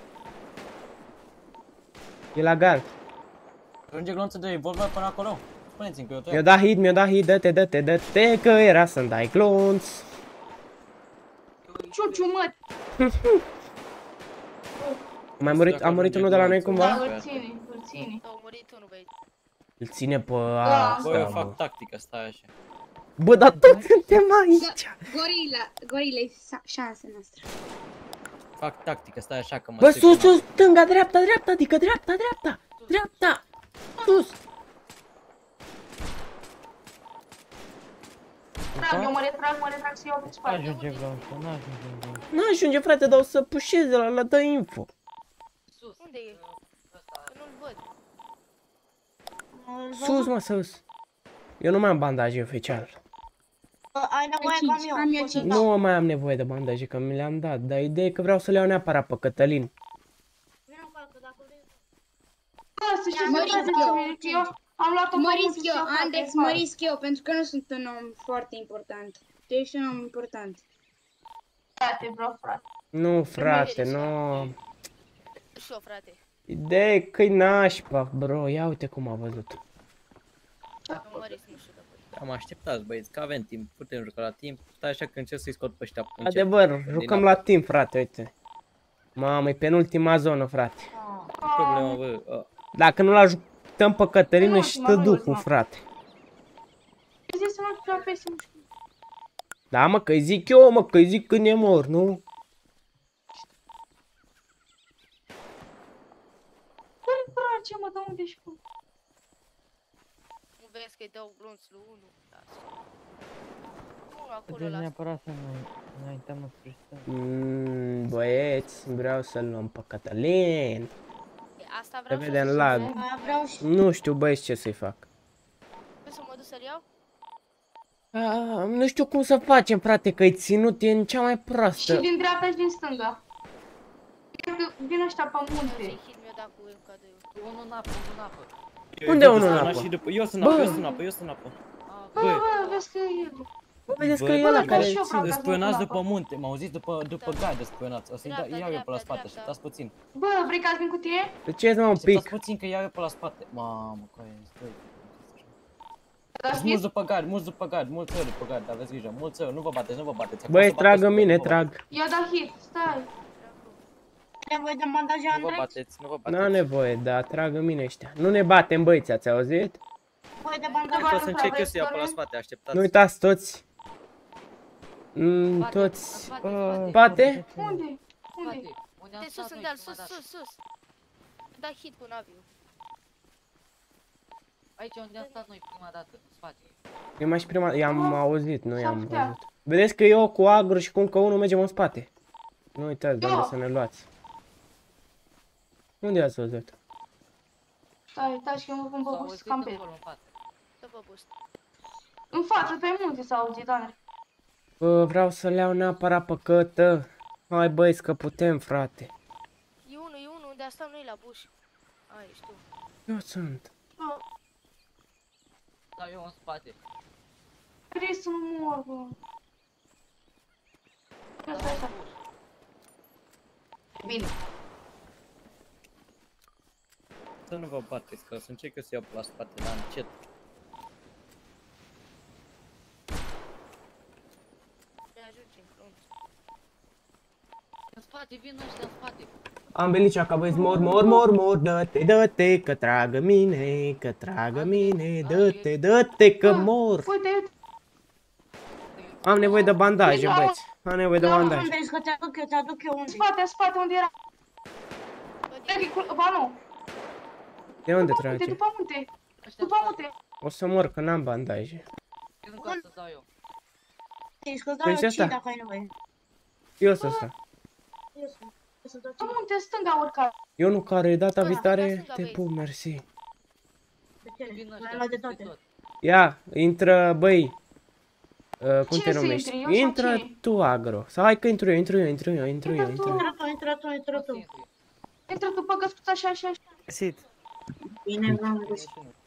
E la gard. Ajunge glonțul de revolver până acolo? Spuneți-mi că eu Mi-a dat hit, mi-a dat hit, dă-te, dă-te, dă-te, că era să-mi dai glonț. Ciuciu, mă, Mai murit, a murit unul de la noi da, cumva? îl ține, îl ține. Au murit unul, băieți. Îl ține pe Bă, asta, eu bă. fac tactică, stai așa. Bă, dar toți suntem aici. Gorila, gorila e sa- șansa noastră. Fac tactică, stai așa că mă Bă, stric sus, în- sus, stânga, dreapta, dreapta, adică dreapta, dreapta, dreapta, sus. retrag, eu mă retrag, mă retrag să iau pe spate. Ajunge Bronson, nu ajunge Bronson. Nu ajunge, frate, dar o să pușeze la, la dă info. Unde e? Că nu-l văd. Sus, mă, sus. Eu nu mai am bandaje oficial. Ai nevoie cinci, cam eu. am eu pot să cinci. dau. Nu mai am nevoie de bandaje, că mi le-am dat. Dar ideea e că vreau să le iau neapărat pe Cătălin. Vino cu altă, dacă vrei. Bă, să știți Mă că risc trebuie să eu. merg eu. Am luat-o Mă pe risc mulți eu, și fac Andex, de mă fapt. risc eu, pentru că nu sunt un om foarte important. Tu ești un om important. Frate, bro, frate. Nu, frate, mergi, nu. Și eu, frate. Ideea e că-i nașpa, bro. Ia uite cum a văzut. Nu mă risc, nu știu de voi. Am așteptat, băieți, că avem timp, putem juca la timp. Stai așa că încerc să-i scot pe ăștia încet. Adevăr, jucăm apă. la timp, frate, uite. Mamă, e penultima zonă, frate. Problema, bă, a, Dacă nu-l ajutăm pe Cătălin, își Penultima, stă penultima. duhul, frate. Zici să nu prea peste, nu știu. Da, mă, că-i zic eu, mă, că-i zic când e mor, nu? Băi, frate, mă, dă unde ești, bă? Nu vezi că-i dau glonț lui unu? Lasă. Nu, acolo Trebuie la neapărat să ne înaintăm spre stânga. Mm, băieți, vreau să-l luăm pe Cătălin. E, asta Să vreau și eu vedem să lag. fac. A, vreau și... Nu știu, băieți, ce să-i fac. Vrei să mă duc să-l iau? Ah, nu știu cum să facem, frate, că-i ținut e în cea mai Și proastă. din dreapta și din stânga. Vin ăștia pe Ce munte. hit mi-a dat cu M K doi-ul. Unul în apă, unul în apă. Unde unul în Ana apă? și după- Eu sunt în apă, Bă. eu sunt în apă, eu sunt în apă. A, Bă, Băi. bă, vezi că e el. Bă, vedeți Bă, că e bă, ăla bă, care și eu îl ține. vreau. Spionați Dacă după sunt munte, m-au zis după, după Da. gardă spionați. O să-i Dreapta, da, iau eu pe la dreapta, spate, dreapta. așteptați puțin. Bă, vrei ca să vin cu tine? De ce mă un Așteptați pic? puțin că iau eu pe la spate. Mamă, coaie, stai. Dar Sunt mulți după gard, mulți după gard, mulți ări după gard, aveți grijă, mulți ări, nu vă bateți, nu vă bateți. Acum Băi, să bateți, tragă nu vă- mine, nu vă trag. bateți. i-a dat hit, stai. Nevoie de bandaje, Nu vă Andrei? bateți, nu vă bateți. N-am nevoie, da, tragă mine ăștia. Nu ne batem, băiți, ați auzit? Nevoie de Da, bandaje. O să încerc eu să iau pe la spate, așteptați. Nu uitați toți. Mm, spate, toți. în spate, Bă, în spate. Spate? Unde? Unde? Spate. Unde am De stat sus, în noi deal, prima sus, dată. sus, sus. Da hit cu naviul. Aici unde am stat noi prima dată, în spate. Eu mai și prima, i-am auzit, nu i-am putea. văzut. Vedeți că eu cu agru și cu încă unul mergem în spate. Nu uitați de unde Eu. să ne luați. Unde ați văzut? Stai, stai și eu mă pun pe S-au bus, auzit cam pe. acolo în față. Să vă boost. În față, pe munte s-a auzit, Andrei. Bă, vreau să le iau neapărat pe Cătă. Hai băieți că putem, frate. E unul, e unul, unde asta nu-i la buș. A, ești tu. Eu sunt. Stau eu în spate. Vrei să mor, bă. Stai, stai, stai. Bine. Să nu vă bateți, că o să încerc eu să iau pe la spate, dar încet. Ne ajungem, glonț. În spate, vin ăștia în spate. Am venit și ca băieți, mor, mor, mor, mor, dă-te, dă-te, că tragă mine, că tragă mine, dă-te, dă-te, că mor. Uite, uite. Am nevoie de bandaje, băieți. Am nevoie de Da, bandaje. Andrei, că te-aduc eu, te-aduc eu În unde? spate, în spate, unde era? Bă, Trec din- cu... Ba nu. De unde După munte, trage? după munte. Ăștia în După spate. munte. O să mor, că n-am bandaje. Vin ca să dau eu. Ești că-ți dau Păi eu și asta. cinci dacă ai nevoie. Eu să stau. Eu sunt. Eu să dau După cinci. munte, stânga urcat. Eu nu care data Bă, viitoare stânga, te băieți. pup, mersi. De ce? Vin Mai ăștia luat de peste toate. tot. Ia, intră, băi. Uh, cum Cine te să numești? intri, eu sau Intră cine? tu, agro. Sau hai că intru eu, intru eu, intru eu, intru eu, Intră intru tu. eu. Intră tu, intră tu, intră Nu tu. țin cu el. Intră tu pe găscuța așa, așa, așa. Găsit. Bine, v-am găsit.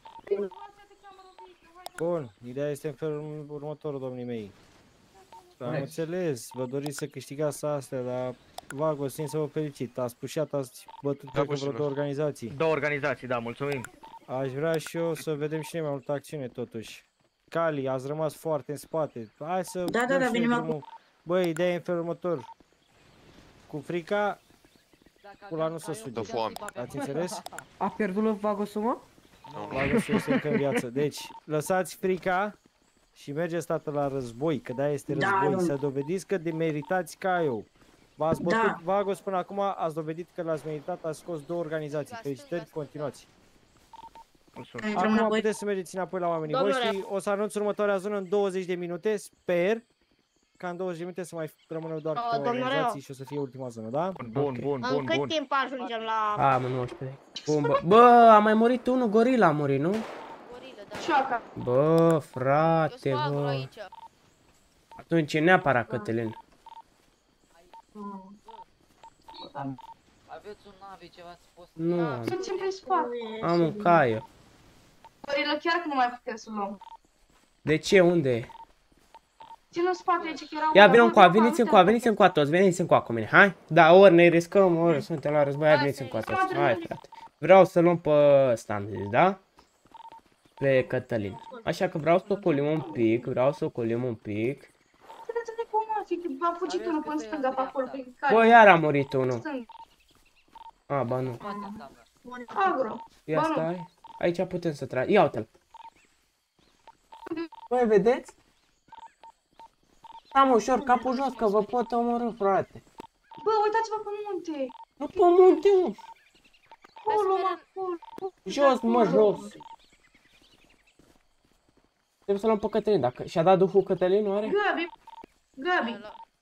Bun, ideea este în felul următor, domnii mei. Am înțeles, vă doriți să câștigați astea, dar Vagos, țin să vă felicit. Ați pușat, ați bătut cred că vreo două organizații. Două organizații, da, mulțumim. Aș vrea și eu să vedem și noi mai multă acțiune totuși. Cali, ați rămas foarte în spate. Hai să Da, da, dăm da, și noi venim drumul. Băi, ideea e în felul următor. Cu frica, Dacă Pula aveam nu se ca eu, sudă. puteam să-i bag pe ați masă. înțeles? A pierdut Vagosul, mă? Vagosul este încă în viață. Deci, lăsați frica și mergeți, tată, la război, că de-aia este Da, război. domn. Să dovediți că de meritați ca eu. V-ați bătut Da. Vagos până acum, ați dovedit că l-ați meritat, ați scos două organizații. La Felicitări, stânga, stânga. continuați. Intrăm Acum înapoi. puteți să mergeți înapoi la oamenii Domnule. voștri. O să anunț următoarea zonă în douăzeci de minute, sper. Ca în douăzeci de minute să mai rămână doar Oh, câteva domnule. organizații și o să fie ultima zonă, da? Bun, bun, În cât timp ajungem la... Am nouăsprezece. Bun, bă. Bă, a mai murit unul, gorila a murit, nu? Gorilă, da. Șoaca. Bă, Eu frate, sunt agro bă. aici. Atunci e neapărat Cătălin. Aveți un navi, ceva ați fost? Nu am. Suntem pe spate. Am un caio. Gorilă, chiar că nu mai putem să luăm. De ce? Unde e? Țin în spate aici, că era Ia, una. vină încoa, Bă, veniți uite, încoa, veniți încoa toți, veniți încoa cu mine, hai? Da, ori ne riscăm, ori suntem la război, hai, veniți încoa toți, hai, frate. Vreau să luăm pe ăsta, am zis, da? Pe Cătălin. Așa că vreau să ocolim un pic, vreau să ocolim un pic. Vedeți-ne cum a fi, că a fugit unul până stânga pe acolo, prin care. Bă, iar a murit unul. Stânga. A, ba nu. Agro. Ia Ba nu. stai. Aici putem să tragem. Ia uite-l. Băi, vedeți? Am ușor capul jos, că vă pot omorâ, frate. Bă, uitați-vă pe munte. Nu pe munte, mă. Acolo, mă, acolo. Jos, mă, jos. Trebuie să luăm pe Cătălin, dacă... Și-a dat duhul Cătălin, nu are? Gabi. Gabi.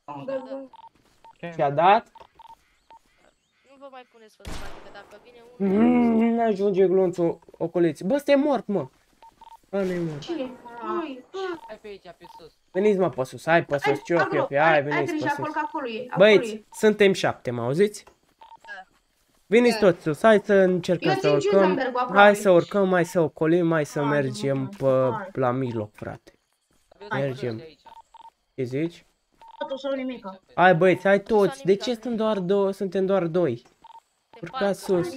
Și-a dat? Nu vă mai puneți fără spate, că dacă vine unul... Mm, n-ajunge glonțul ocoliți. Bă, ăsta e mort, mă. Bă, nu e mort. Cine? Noi. Hai pe aici, pe sus. Veniți, mă, pe sus. Hai, pe sus, ce o fie, hai, Ai veniți grijă pe acolo, sus. că acolo e. acolo Băieți, e. suntem șapte, mă auziți? Veniți toți sus, hai să încercăm Eu să țin urcăm. Gildenberg-ul aproape. Hai să urcăm, hai să ocolim, hai să mergem pe la mijloc, frate. Mergem. Ce zici? Totul sau nimica. Hai, băieți, hai toți. De ce sunt doar două? Suntem doar doi. Urcați sus.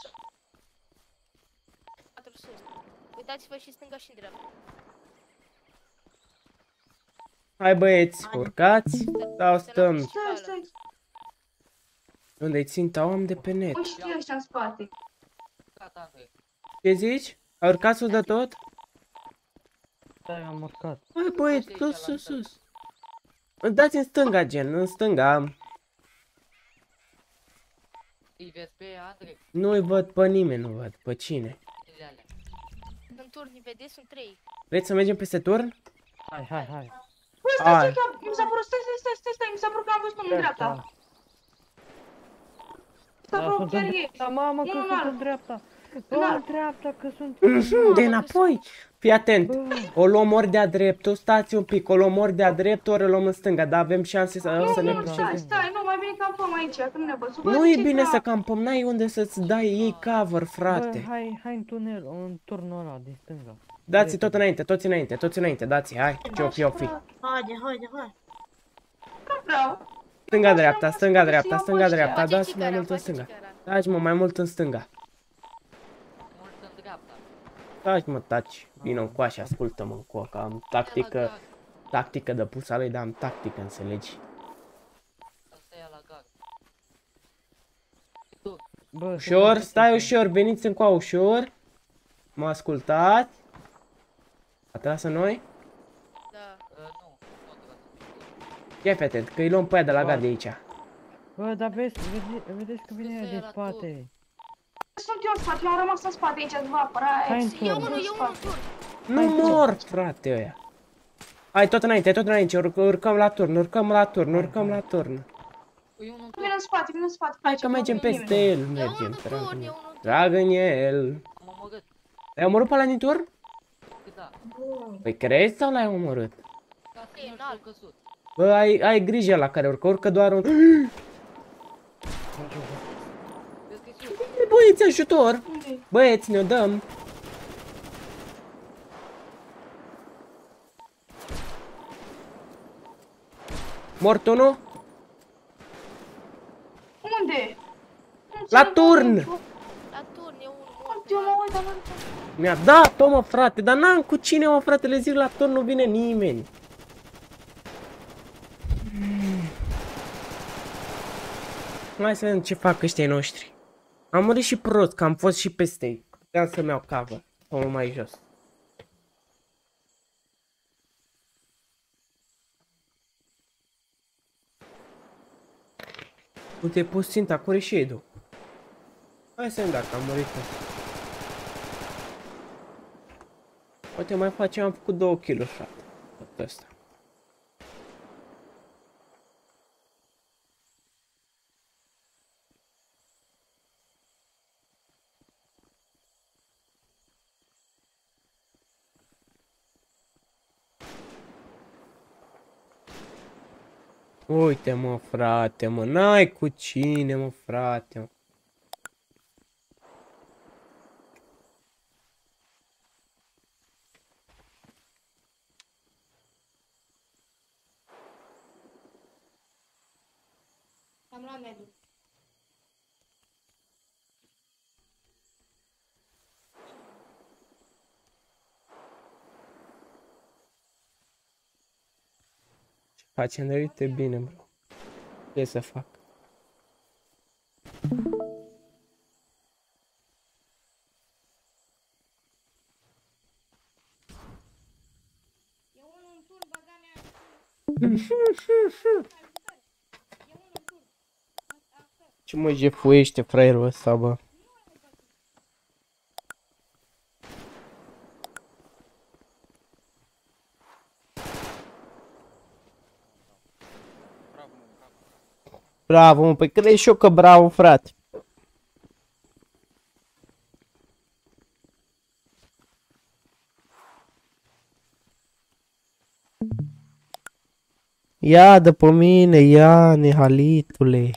Patru sus. Uitați-vă și stânga și dreapta. Hai, băieți, urcați sau stăm? Stai, stai. Unde-i ținta? O am de pe net. Mă, știi ăștia în spate. Gata, Andrei. Ce zici? Ai urcat sus de tot? Da, am urcat. Hai, băieți, sus, sus, sus. Dați în stânga, gen, în stânga. Îi vezi pe Andrei? Nu-i văd pe nimeni, nu văd. Pe cine? Cele alea. În turni, vedeți, sunt trei. Vreți să mergem peste turn? Hai, hai, hai. Bă, stai, Hai. stai, că mi s-a părut, stai, stai, stai, stai, stai, mi s-a părut că am văzut unul în dreapta. S-a Da, părut sunt chiar în e. dreapta, mamă, că Unul sunt înalt. în dreapta. Bă, Înalt. în dreapta, că sunt... Mhm, de înapoi. Fii atent. Bă. O luăm ori de-a dreptul, stați un pic, o luăm ori de-a dreptul, ori o luăm în stânga, dar avem șanse să, Nu, să ne nu, pricepem. stai, stai, nu, mai bine campăm aici, că nu ne văzut. Bă, Nu e ce bine ca- să campăm, n-ai unde să-ți dai ei cover, Bă, frate. hai, hai în tunel, în turnul ăla din stânga. Dați tot înainte, toți înainte, toți înainte, dați, hai, ce-o fi, o fi. Haide, haide, hai. Nu vreau. Stânga, dreapta, stânga, dreapta, Să-i stânga, iau dreapta, pe ăștia. dați mai Cicara, mult în face stânga. cicara. Dați, mă, mai mult în stânga. Mult în dreapta. Dați, mă, taci, vină cu așa, ascultă-mă cu că am tactică, tactică de pusa lui, dar am tactică, înțelegi? Asta e la gar. Bă, Ușor, sunt- stai ușor, veniți încoa ușor. Mă ascultați. A tras în noi? Da. Uh, nu, nu trebuie. Ia fi atent, că îi luăm pe aia de la gard de aici. Bă, dar vezi, vede, vedeți că vine ea Ăsta e din la spate. Sunt eu în spate, eu am rămas în spate aici, vă apăra. Hai în Eu turn. E în unul, e unul în spate. turn. Nu mor, frate, ăia. Hai, tot înainte, tot înainte, urc urcăm la turn, urcăm la turn, urcăm la turn. Păi unul în Vine în spate, vine în spate. Hai că mergem peste el, E unul mergem, în trag turn, în e el. unul în turn. Trag în el. am omorât. Ai omorât pe ăla din turn? Cât da? Păi crezi sau l-ai omorât? Gata, E nu înalt. știu căzut. Bă, ai, ai grijă la care urcă, urcă doar un... Vezi că e sus. Băieți, ajutor! Unde? Băieți, ne-o dăm! Mort unul? Unde? Nu La înțeleg, turn! unde? La turn e unul mort. Eu mă uit, dar nu... Mi-a dat-o, mă, frate, dar n-am cu cine, mă, frate, le zic la turn, nu vine nimeni. Hai să vedem ce fac ăștia noștri. Am murit și prost, că am fost și peste ei. Puteam să-mi iau cover, sau mai jos. Uite, pus ținta cu reședul. Hai să vedem dacă am murit. Poate mai facem, am făcut două kiloguri, frate. Tot ăsta. Uite mă, frate, mă, n-ai cu cine, mă, frate, mă. Am luat mediu. Facem de uite bine, bro. Ce să fac? E unul în turn, băga mea. E unul în turn. Ce mă jefuiește fraierul ăsta, bă? Bravo, mă, păi crezi și eu că bravo, frate. Ia de pe mine, ia, nehalitule.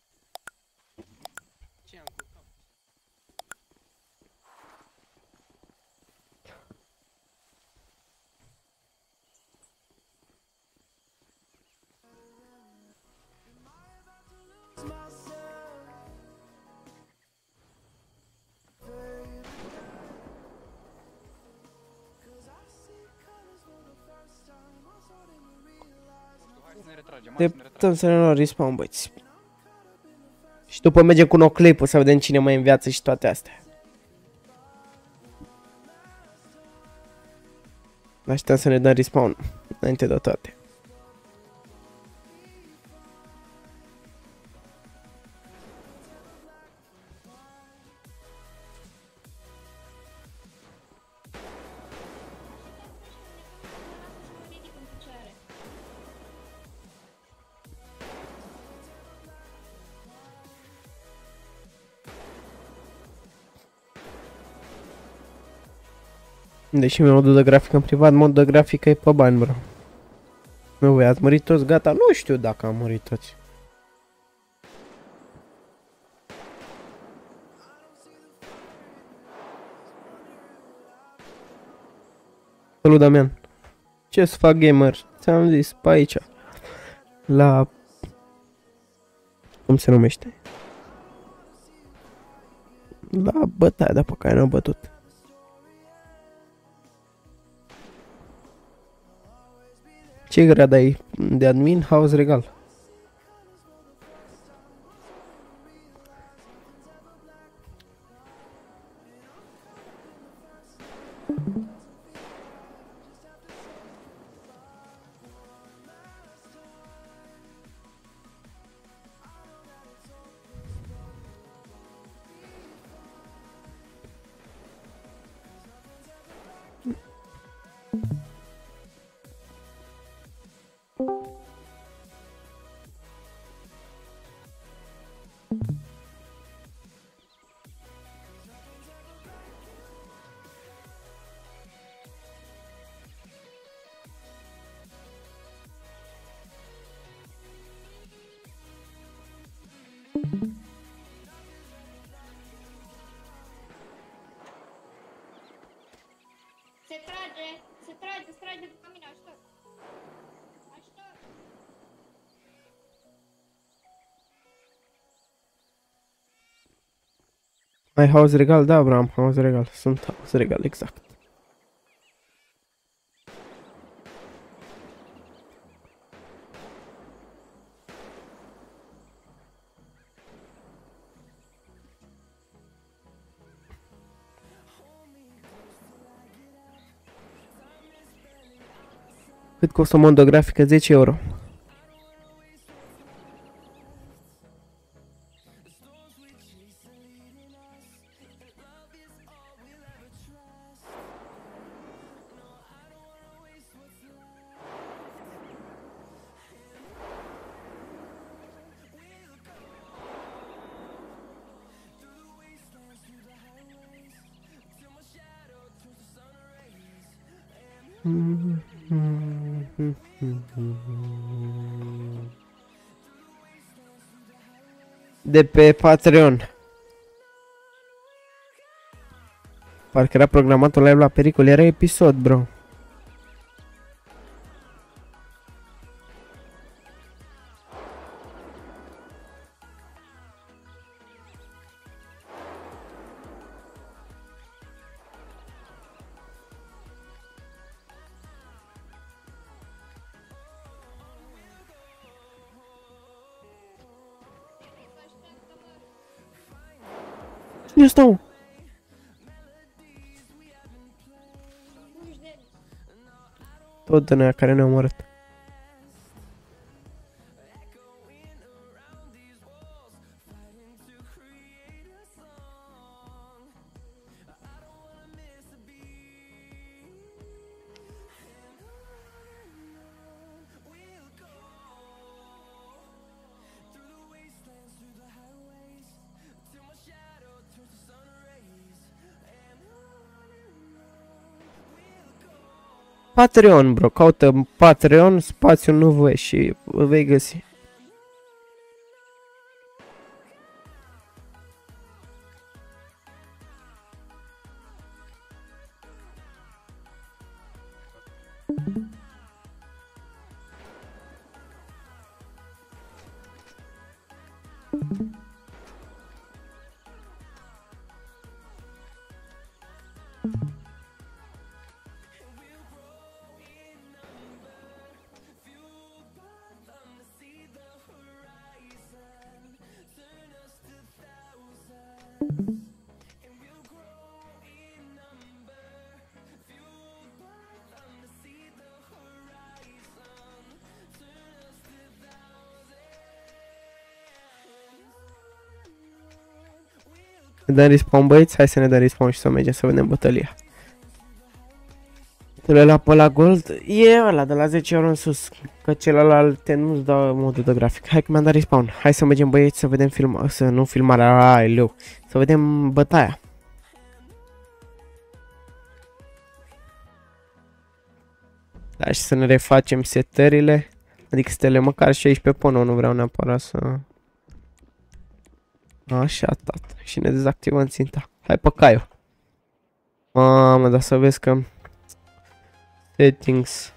Deptăm să ne luăm respawn, băieți. Și după mergem cu noclipul să vedem cine mai în viață și toate astea. Așteptăm să ne dăm respawn înainte de toate. Deși mi-am modul de grafică în privat, mod de grafică e pe bani, bro. Nu, voi ați murit toți, gata? Nu știu dacă am murit toți. Salut, Damian. Ce să fac, gamer? Ți-am zis, pe aici. La... Cum se numește? La bătaia de pe care ne-au bătut. Ce grad ai de admin? House Regal. Se trage, se trage, se trage după mine, ajutor. Ajutor. Ai House Regal? Da, bro, am House Regal. Sunt House Regal, exact. Cât costă o mondă grafică? zece euro. De pe Patreon. Parcă era programat un live la pericol, era episod, bro. Cine ăsta, mă? Tot din aia care ne-a omorât. Patreon, bro, caută Patreon, spațiu nu voi și îl vei găsi. Ne dăm respawn, băieți? Hai să ne dăm respawn și să mergem să vedem bătălia. Ăla pe la gold e ăla de la zece euro în sus, că celălalt nu-ți dă modul de grafic. Hai că mi-am dat respawn. Hai să mergem, băieți, să vedem film, să nu filmarea, ai leu, să vedem bătaia. Da, și să ne refacem setările, adică stele măcar șaisprezece pe nu vreau neapărat să... Așa, tată. Și ne dezactivăm ținta. Hai pe Caio. Mamă, dar să vezi că... Settings.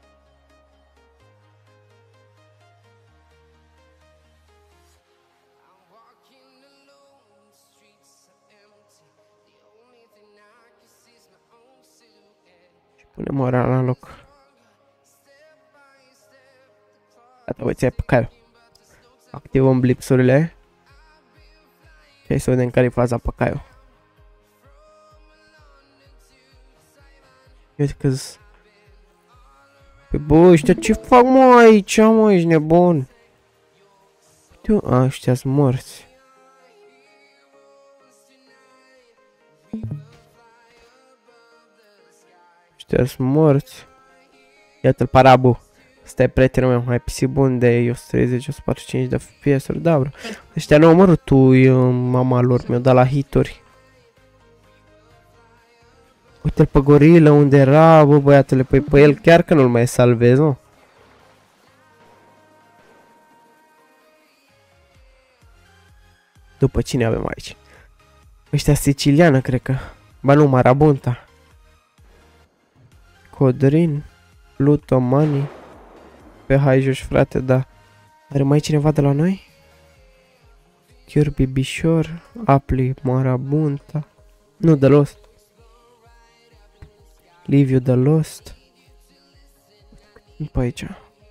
Și punem ora la loc. Gata, uite, pe Caio. Activăm blipsurile. Hai să vedem care e faza pe Caio. Uite că-s... Păi bă, ăștia ce fac mă aici, mă, ești nebun? Uite, a, ăștia-s morți. Ăștia-s morți. Iată-l parabu. Ăsta e prietenul meu, mai pisi bun de o sută treizeci, o sută patruzeci și cinci de F P S-uri, da, bro. Ăștia n-au omorât tu, mama lor, mi-au dat la hituri. Uite-l pe gorilă unde era, bă, băiatele, păi pe el chiar că nu-l mai salvezi, nu? După cine avem aici? Ăștia siciliană, cred că. Ba nu, Marabunta. Codrin. Lutomani. Pe hai jos, frate, da. Are mai cineva de la noi? Kirby Bishor. Apli Marabunta. Nu, de Lost. Liviu de Lost. Pe aici.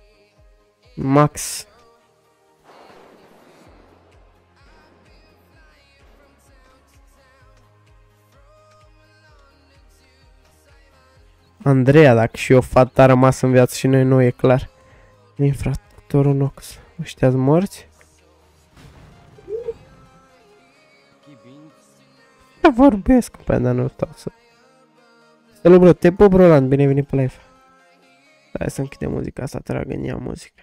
Max. Andreea, dacă și o fată a rămas în viață și noi nu, e clar. Infractorul Nox. Ăștia-s morți? Da, vorbesc, pe dar nu stau să... Salut, bro, te pup, Roland, bine ai venit pe live. Hai să închidem muzica asta, tragă în ea muzică.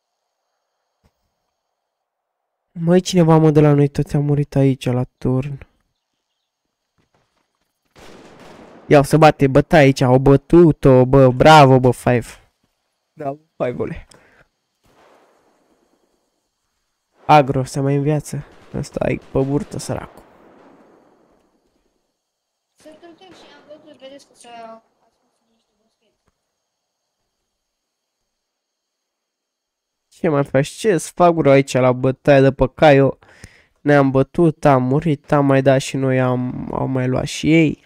Măi, cineva, mă, de la noi toți a murit aici, la turn. Iau să bate bătaie aici, au bătut-o, bă, bravo, bă, Five. Da, Five-ule. Agro, se mai în viață. Ăsta e pe burtă, săracul. Sunt întreb și am văzut, vedeți că s-a ascuns niște boschete. Ce mai faci? Ce sfaguro aici la bătaie de pe Caio? Ne-am bătut, am murit, am mai dat și noi, am, au mai luat și ei.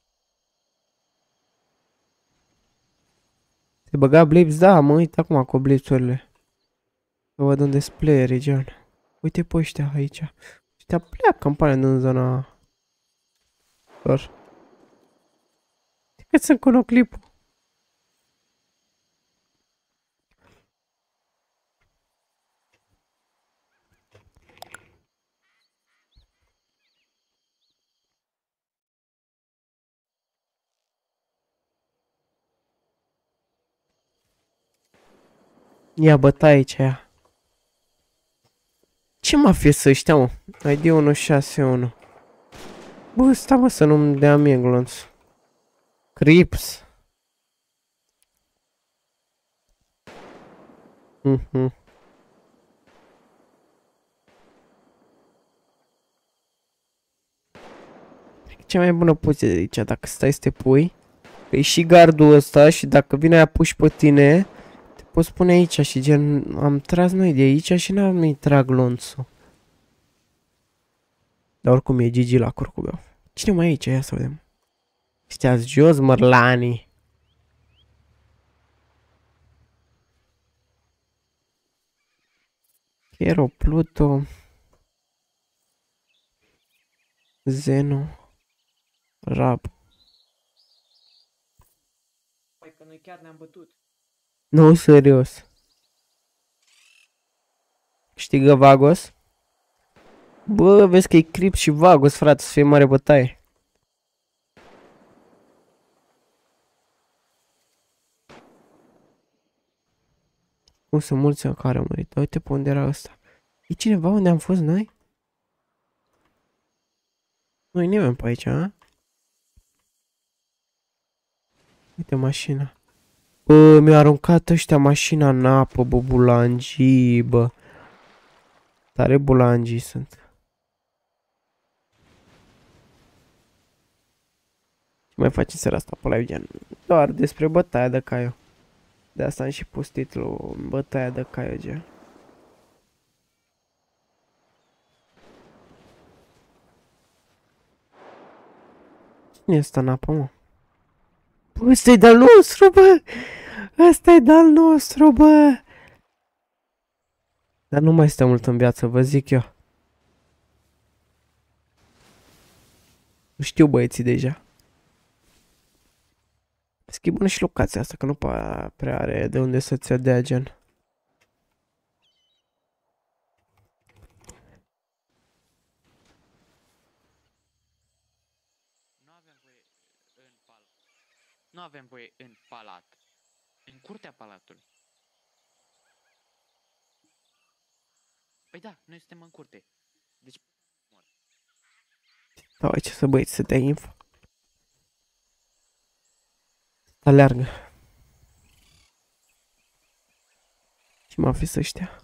Se băga blips? Da, mă uit acum cu blipsurile. Să văd unde sunt playerii, John. Uite pe ăștia aici. Ăștia pleacă în pane din zona lor. Cât sunt cu noclipul. Ia bătaie aici, ia. Ce mafie să ăștia, mă? I D unu șase unu. Bă, sta mă să nu-mi dea mie glonț. Crips. Mhm. Cea mai bună poziție de aici, dacă stai să te pui. Că e și gardul ăsta și dacă vine aia puși pe tine, te poți pune aici și gen, am tras noi de aici și n-am îi trag lonțul. Dar oricum e G G la curcubeu. Cine mai e aici? Ia să vedem. Ăștia-s jos, mărlanii. Hero, Pluto. Zeno. Rab. Păi că noi chiar ne-am bătut. Nu, serios. Câștigă Vagos? Bă, vezi că e Crip și Vagos, frate, să fie mare bătaie. Cum sunt mulți în care au murit. Uite pe unde era ăsta. E cineva unde am fost noi? Nu-i nimeni pe aici, a? Uite mașina. Bă, mi-a aruncat ăștia mașina în apă, bă, bulangii, bă. Tare bulangii sunt. Ce mai facem seara asta pe live, gen? Doar despre bătaia de Caio. De asta am și pus titlul Bătaia de Caio, gen. Cine e ăsta în apă, mă? Bă, ăsta e de-al nostru, bă! Ăsta e de-al nostru, bă! Dar nu mai stă mult în viață, vă zic eu. Știu băieții deja. Schimbă și locația asta, că nu prea are de unde să-ți dea, gen. Nu avem voie în palat. Nu avem voie în palat. În curtea palatului. Păi da, noi suntem în curte. Deci... Da, ce să băieți să dea info. Aleargă. Ce m-a fi ăștia?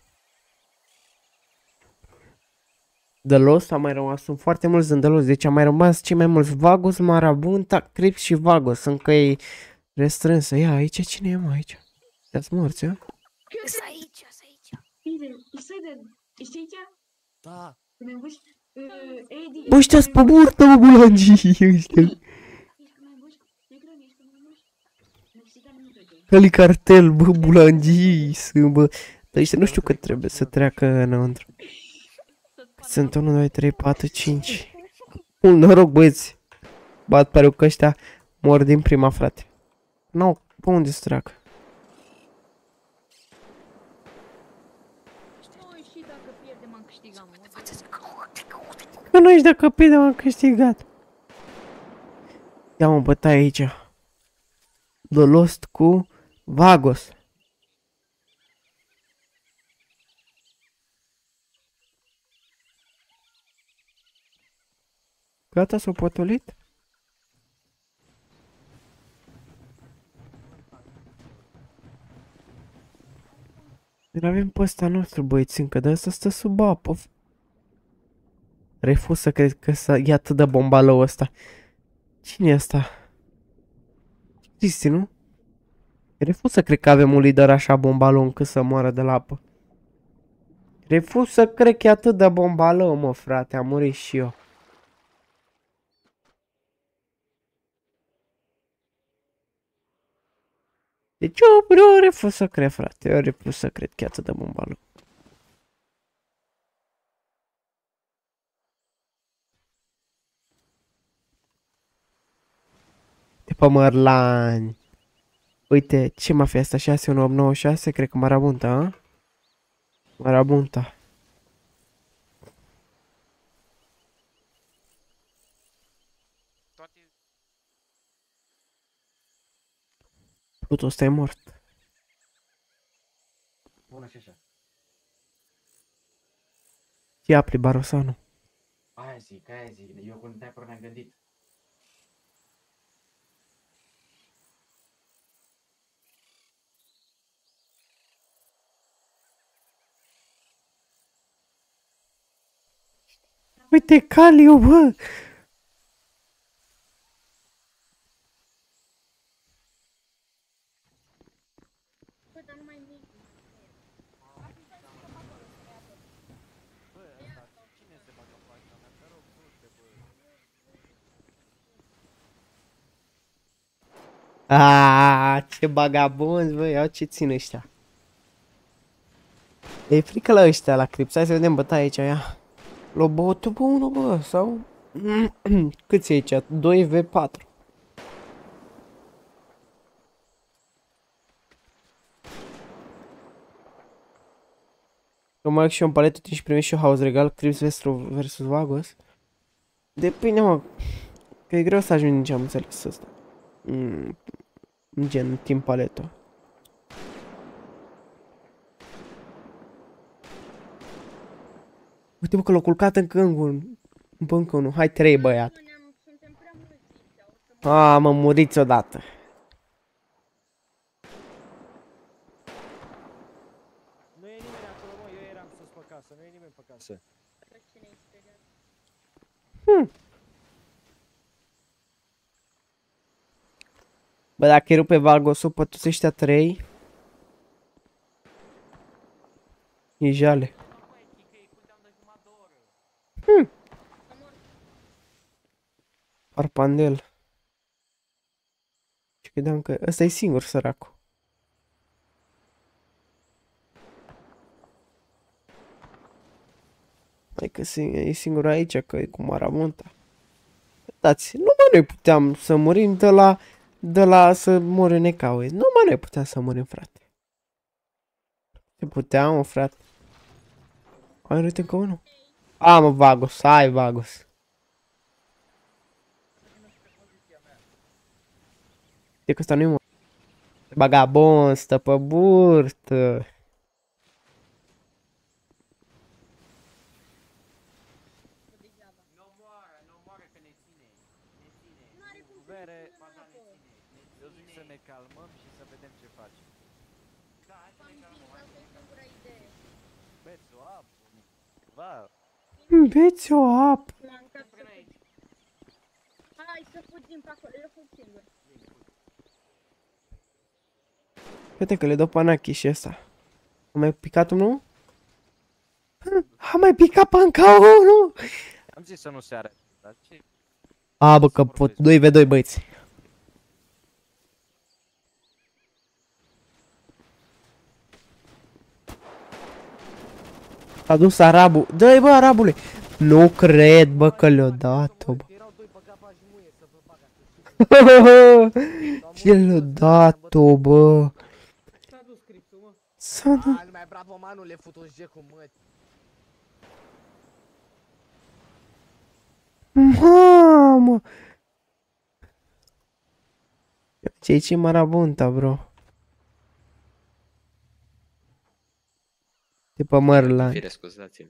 De Lost a mai rămas, sunt foarte mulți în The Lost, deci a mai rămas cei mai mulți Vagos, Marabunta, Crips și Vagos, încă e restrânsă. Ia, aici cine e, mă, aici? Te-ați morți, a? Sunt aici, sunt aici. Bine, ești de... Ești aici? Da. Bă, ăștia-s pe burtă, mă, bulangii ăștia. Cali cartel, bă, bulangii sunt, bă. Dar ăștia nu știu cât trebuie să treacă înăuntru. Sunt unu, doi, trei, patru, cinci. Mult noroc, băieți. Bat pariu că ăștia mor din prima, frate. Nu, pe unde să treacă? Că nu ești dacă pierdem, am câștigat. Ia mă, bătaie aici. The Lost cu Vagos. Gata, s-a potolit? Îl avem pe ăsta nostru, băieți, încă de ăsta stă sub apă. Refuz să cred că e atât de bombalău ăsta. Cine e ăsta? Cristi, nu? Refuz să cred că avem un lider așa bombalău încât să moară de la apă. Refuz să cred că e atât de bombalău, mă, frate, am murit și eu. Deci eu, eu refuz să cred, frate, eu refuz să cred că e atât de bombalău. De pe Mărlani. Uite, ce mafia asta? șase unu opt nouă șase, cred că Marabunta, a? Marabunta. Pluto, ăsta e mort. Bună și așa. Ce apli, Barosanu? Aia zic, aia zic, eu cu Nitacor ne-am gândit. Uite, Caliu, bă! Aaaa, ce bagabonzi, bă, iau ce țin ăștia. E frică la ăștia, la Crips. Hai să vedem bătaia aici, ia. Lobotul, bă, unul, bă, sau... Câți e aici? doi v patru. Eu mai și eu în paletă și primești și eu house regal, Crips versus Vagos. Depinde, mă. Că e greu să ajungi, am înțeles asta. Mm, gen, timp paletă. Uite, bă, că l-a culcat încă unul. Încă unul. Hai, trei, băiat. A, mă, muriți odată. Nu e nimeni acolo, mă, eu eram sus pe casă, nu e nimeni pe casă. Hmm. Bă, dacă îi rupe Valgosul pe toți ăștia trei, e jale. Hmm. Arpandel. Și credeam că ăsta e singur, săracul. Hai că e singur aici, că e cu Maramonta. Uitați, nu mă, noi puteam să murim de la, de la să mori în ecaue. Nu mă, noi puteam să murim, frate. Se putea, mă, frate. Ai uite încă unul. A, mă, Vagos, hai, Vagos. Știi că ăsta nu-i mă. Bagabon, stă pe burtă. Eu zic să ne calmăm și să vedem ce facem. Da, hai să ne calmăm. Beți o apă. Va. Beți o apă. Hai să fugim pe acolo, eu fug singur. Uite că le dau panachi și ăsta. A mai picat unul? A mai picat panca unul! Am zis să nu se arate, dar ce? A, bă, că pot doi v doi, băieți. S-a dus arabul. Dă-i, bă, arabule! Nu cred, bă, că le-o dat-o, bă. Ce le-o dat-o, bă. S-a dus. Nu mai bravo, manu, le fut un jet cu măti. Mamă! Ce-i ce Marabunta, bro? De pe Mărlani. Fire, scuzați-mă.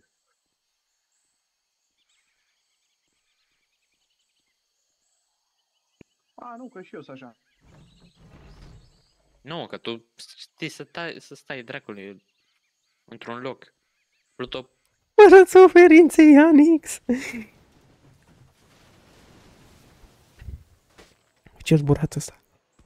A, nu, că și eu sunt așa. Nu, că tu știi să, tai, să stai dracului într-un loc. Pluto. Fără suferințe, Ianix. Ce-a zburat ăsta?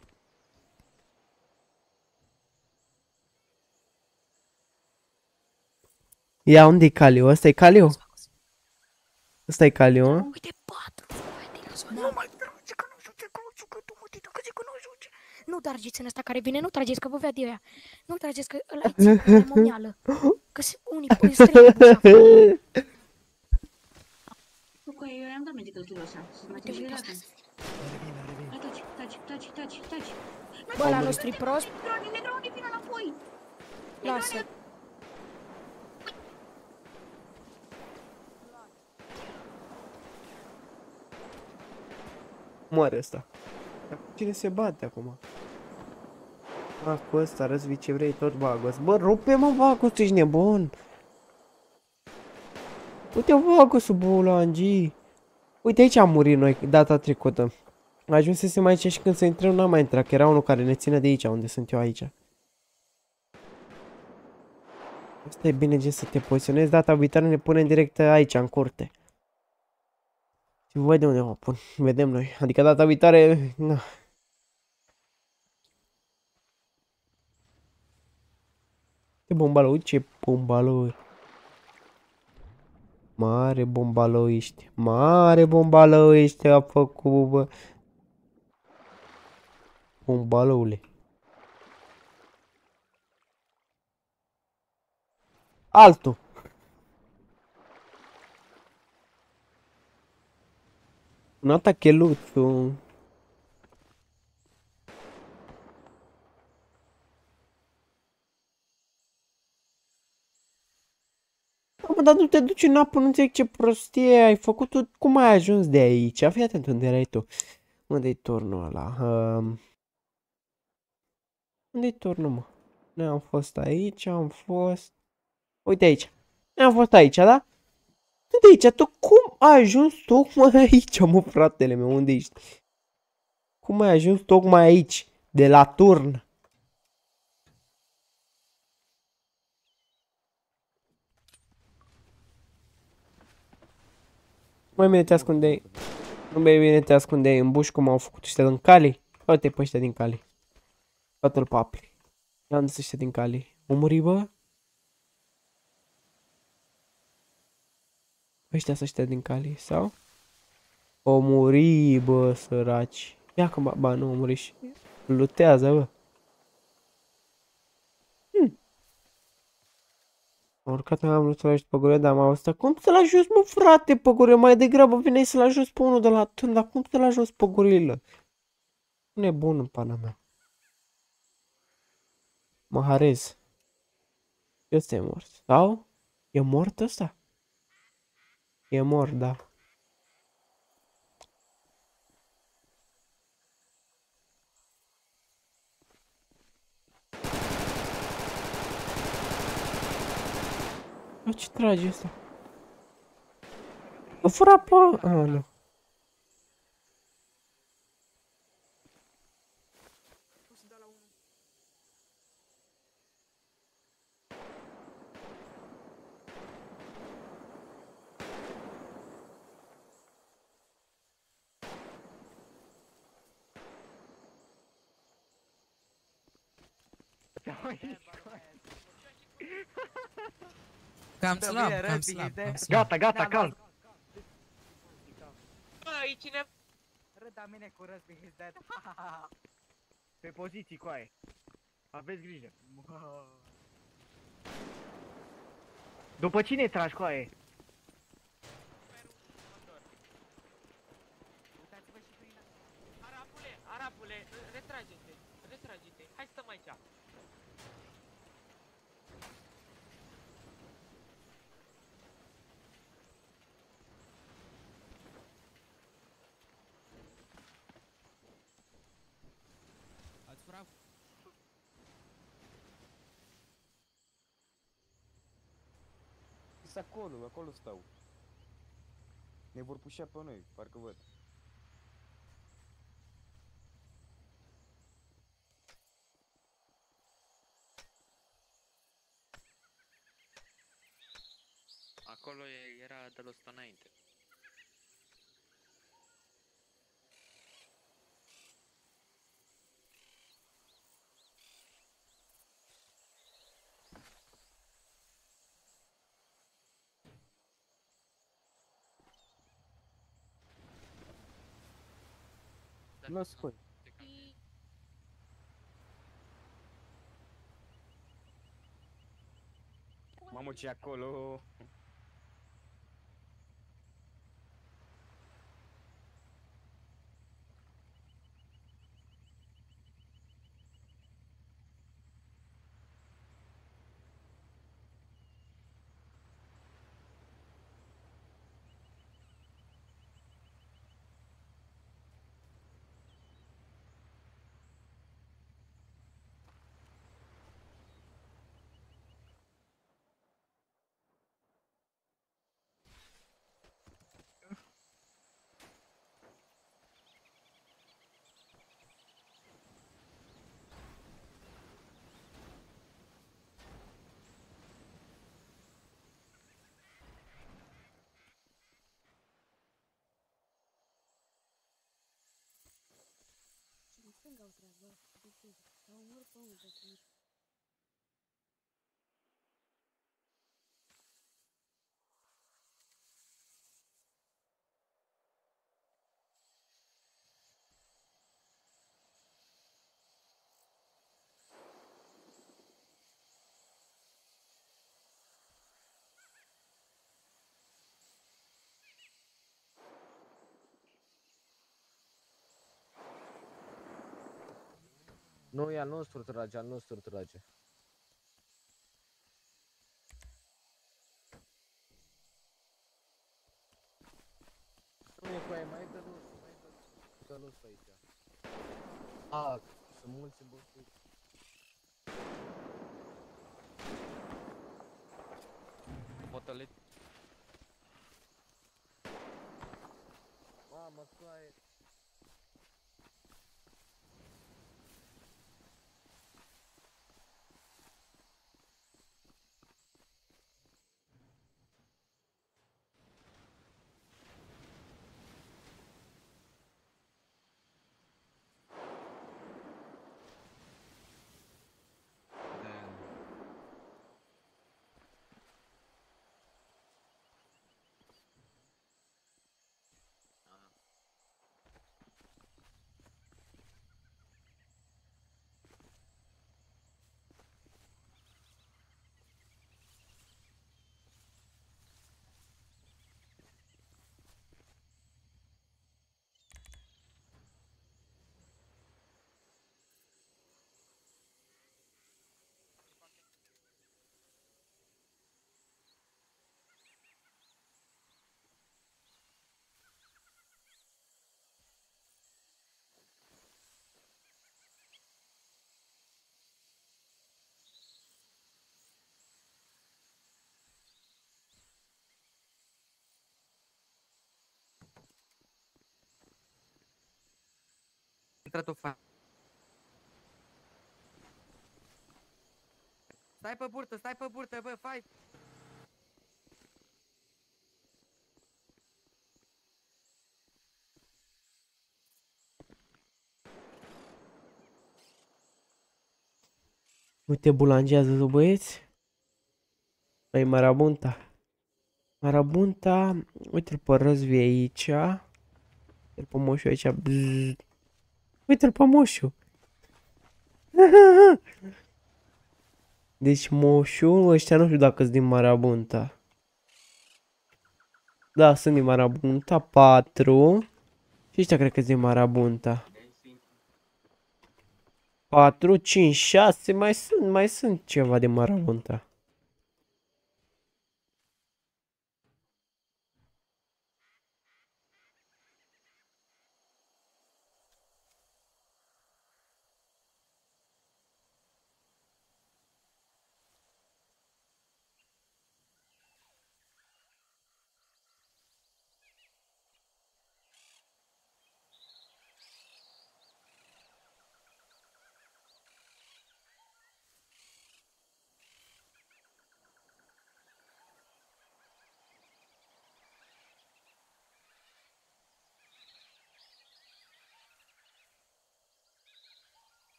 Ia, unde-i Caliu? Ăsta e Caliu? Ăsta e Caliu, mă? Uite, patru, nu mai trage că nu știu ce cunoscut, tu mă tită, că zic că nu știu ce. Nu trageți în ăsta care vine, nu trageți că vă vede aia. Nu trageți că ăla-i țin, ăla-i momială. Că unii pui străini așa. Nu, că eu i-am dat medical kill-ul ăsta. Să mă treci asta. Hai, taci, taci, taci, taci, taci. Bă, ăla nostru-i prost. Negroni, negroni, vină înapoi. Lasă. Moare ăsta. Dar cu cine se bate acum? A, cu ăsta, răzvi ce vrei, tot Vagos. Bă, rupe-mă, Vagos, tu ești nebun. Uite, Vagos-ul Bulangi. Uite, aici am murit noi data trecută. Ajunsesem aici și când să intrăm n-am mai intrat, că era unul care ne ține de aici, unde sunt eu aici. Asta e bine, gen, să te poziționezi, data viitoare ne punem direct aici, în curte. Și voi de unde mă pun, vedem noi, adică data viitoare, na. Ce bombalou, uite ce bombalou. Mare bombalou ești, mare bombalou ești, a făcut, bă. Bombaloule. Altul. Un atacheluțu. Mă, dar nu te duci în apă, nu înțeleg ce prostie ai făcut tu. Cum ai ajuns de aici? Fii atent unde erai tu. Unde-i turnul ăla? Um... Unde-i turnul, mă? Noi am fost aici, am fost... Uite aici. Noi am fost aici, da? Unde aici? Tu cum ai ajuns tocmai aici, mă, fratele meu? Unde ești? Cum ai ajuns tocmai aici? De la turn? Mai bine te ascundeai. Nu mai bine te ascundeai în buș cum au făcut ăștia din Cali. Uite pe ăștia din Cali. Toată-l papi. Ia unde sunt ăștia din Cali? O muri, bă? Ăștia sunt ăștia din Cali, sau? O muri, bă, săraci. Ia că, ba, ba nu, o muri și... Lutează, bă. Hm. Am urcat, am vrut să-l ajut pe gură, dar m-am auzit. Cum să-l ajuți, mă, frate, pe gură? Mai degrabă vine să-l ajuți pe unul de la tând, dar cum să-l ajuți pe gurilă? Nebun în pana mea. Maharez. Ăsta e mort. Sau? E mort ăsta? E mort, da. Bă, ce trage ăsta? O frapă? Ah, nu. Cam slab, cam slab, cam slab. Gata, gata, calm. Băi, cine... Râda mine cu Răzbi, he's dead. Pe poziții, coaie. Aveți grijă. După cine tragi, coaie? Arabule, arabule, retrage-te, retrage-te. Hai stăm aici. Ați furat? Sunt acolo, acolo stau. Ne vor pușea pe noi, parcă văd. dă-l o sută înainte. Nu scoi. Mamă, ce acolo? În stânga o treabă, de stânga. Sau omor pe unul pe stânga. Nu, e al nostru trage, al nostru trage. Nu e cu aia, mai dă los, mai dă los, dă los pe aici. A, sunt mulți îmbăstuți. Botălit. Mamă, coaie. Intră tu, fa. Stai pe burtă, stai pe burtă, bă, fai. Uite, bulangează, băieți. Păi, Marabunta. Marabunta, uite-l pe Răzvi aici. Uite-l pe Moșu aici. Bzzz. Uite-l pe Moșu. Deci Moșu, ăștia nu știu dacă sunt din Marabunta. Da, sunt din Marabunta, patru. Și ăștia cred că sunt din Marabunta. patru, cinci, șase, mai sunt, mai sunt ceva din Marabunta.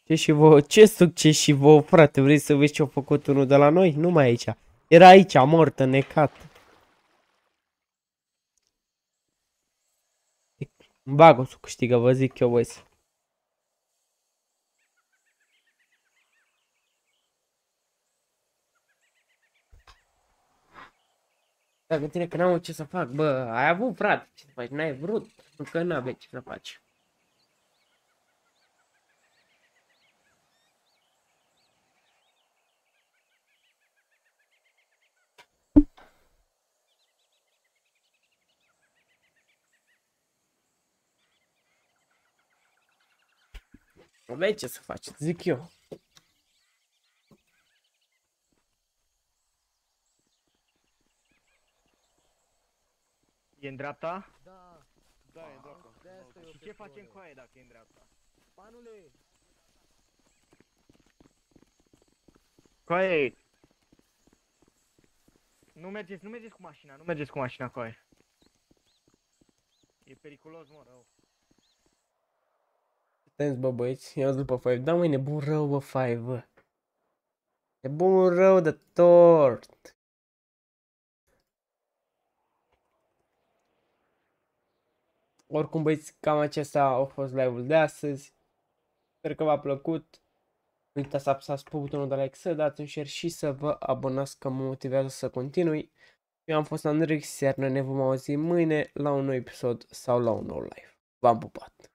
Ce și vouă, ce succes și vouă, frate, vrei să vezi ce-a făcut unul de la noi? Nu mai aici. Era aici, mort, necat. Bagos câștigă, vă zic eu, boys. Dar cu tine că n-am ce să fac, bă, ai avut, frate, ce să faci, n-ai vrut, încă n-aveai ce să faci. Aveai ce să faci, zic eu. E în dreapta? Da. Da, e în dreapta. Și ce facem cu aia dacă e în dreapta? Panule! Coaie! Nu mergeți, nu mergeți cu mașina, nu mergeți cu mașina, coaie. E periculos, mă, rău. Thanks, bă, băieți, ia după five. Da, măi, nebun rău, bă, five, bă. Nebun rău de tort. Oricum, băieți, cam acesta a fost live-ul de astăzi. Sper că v-a plăcut. Nu uitați să apăsați pe butonul de like, să dați un share și să vă abonați, că mă motivează să continui. Eu am fost Andrei, iar noi ne vom auzi mâine la un nou episod sau la un nou live. V-am pupat!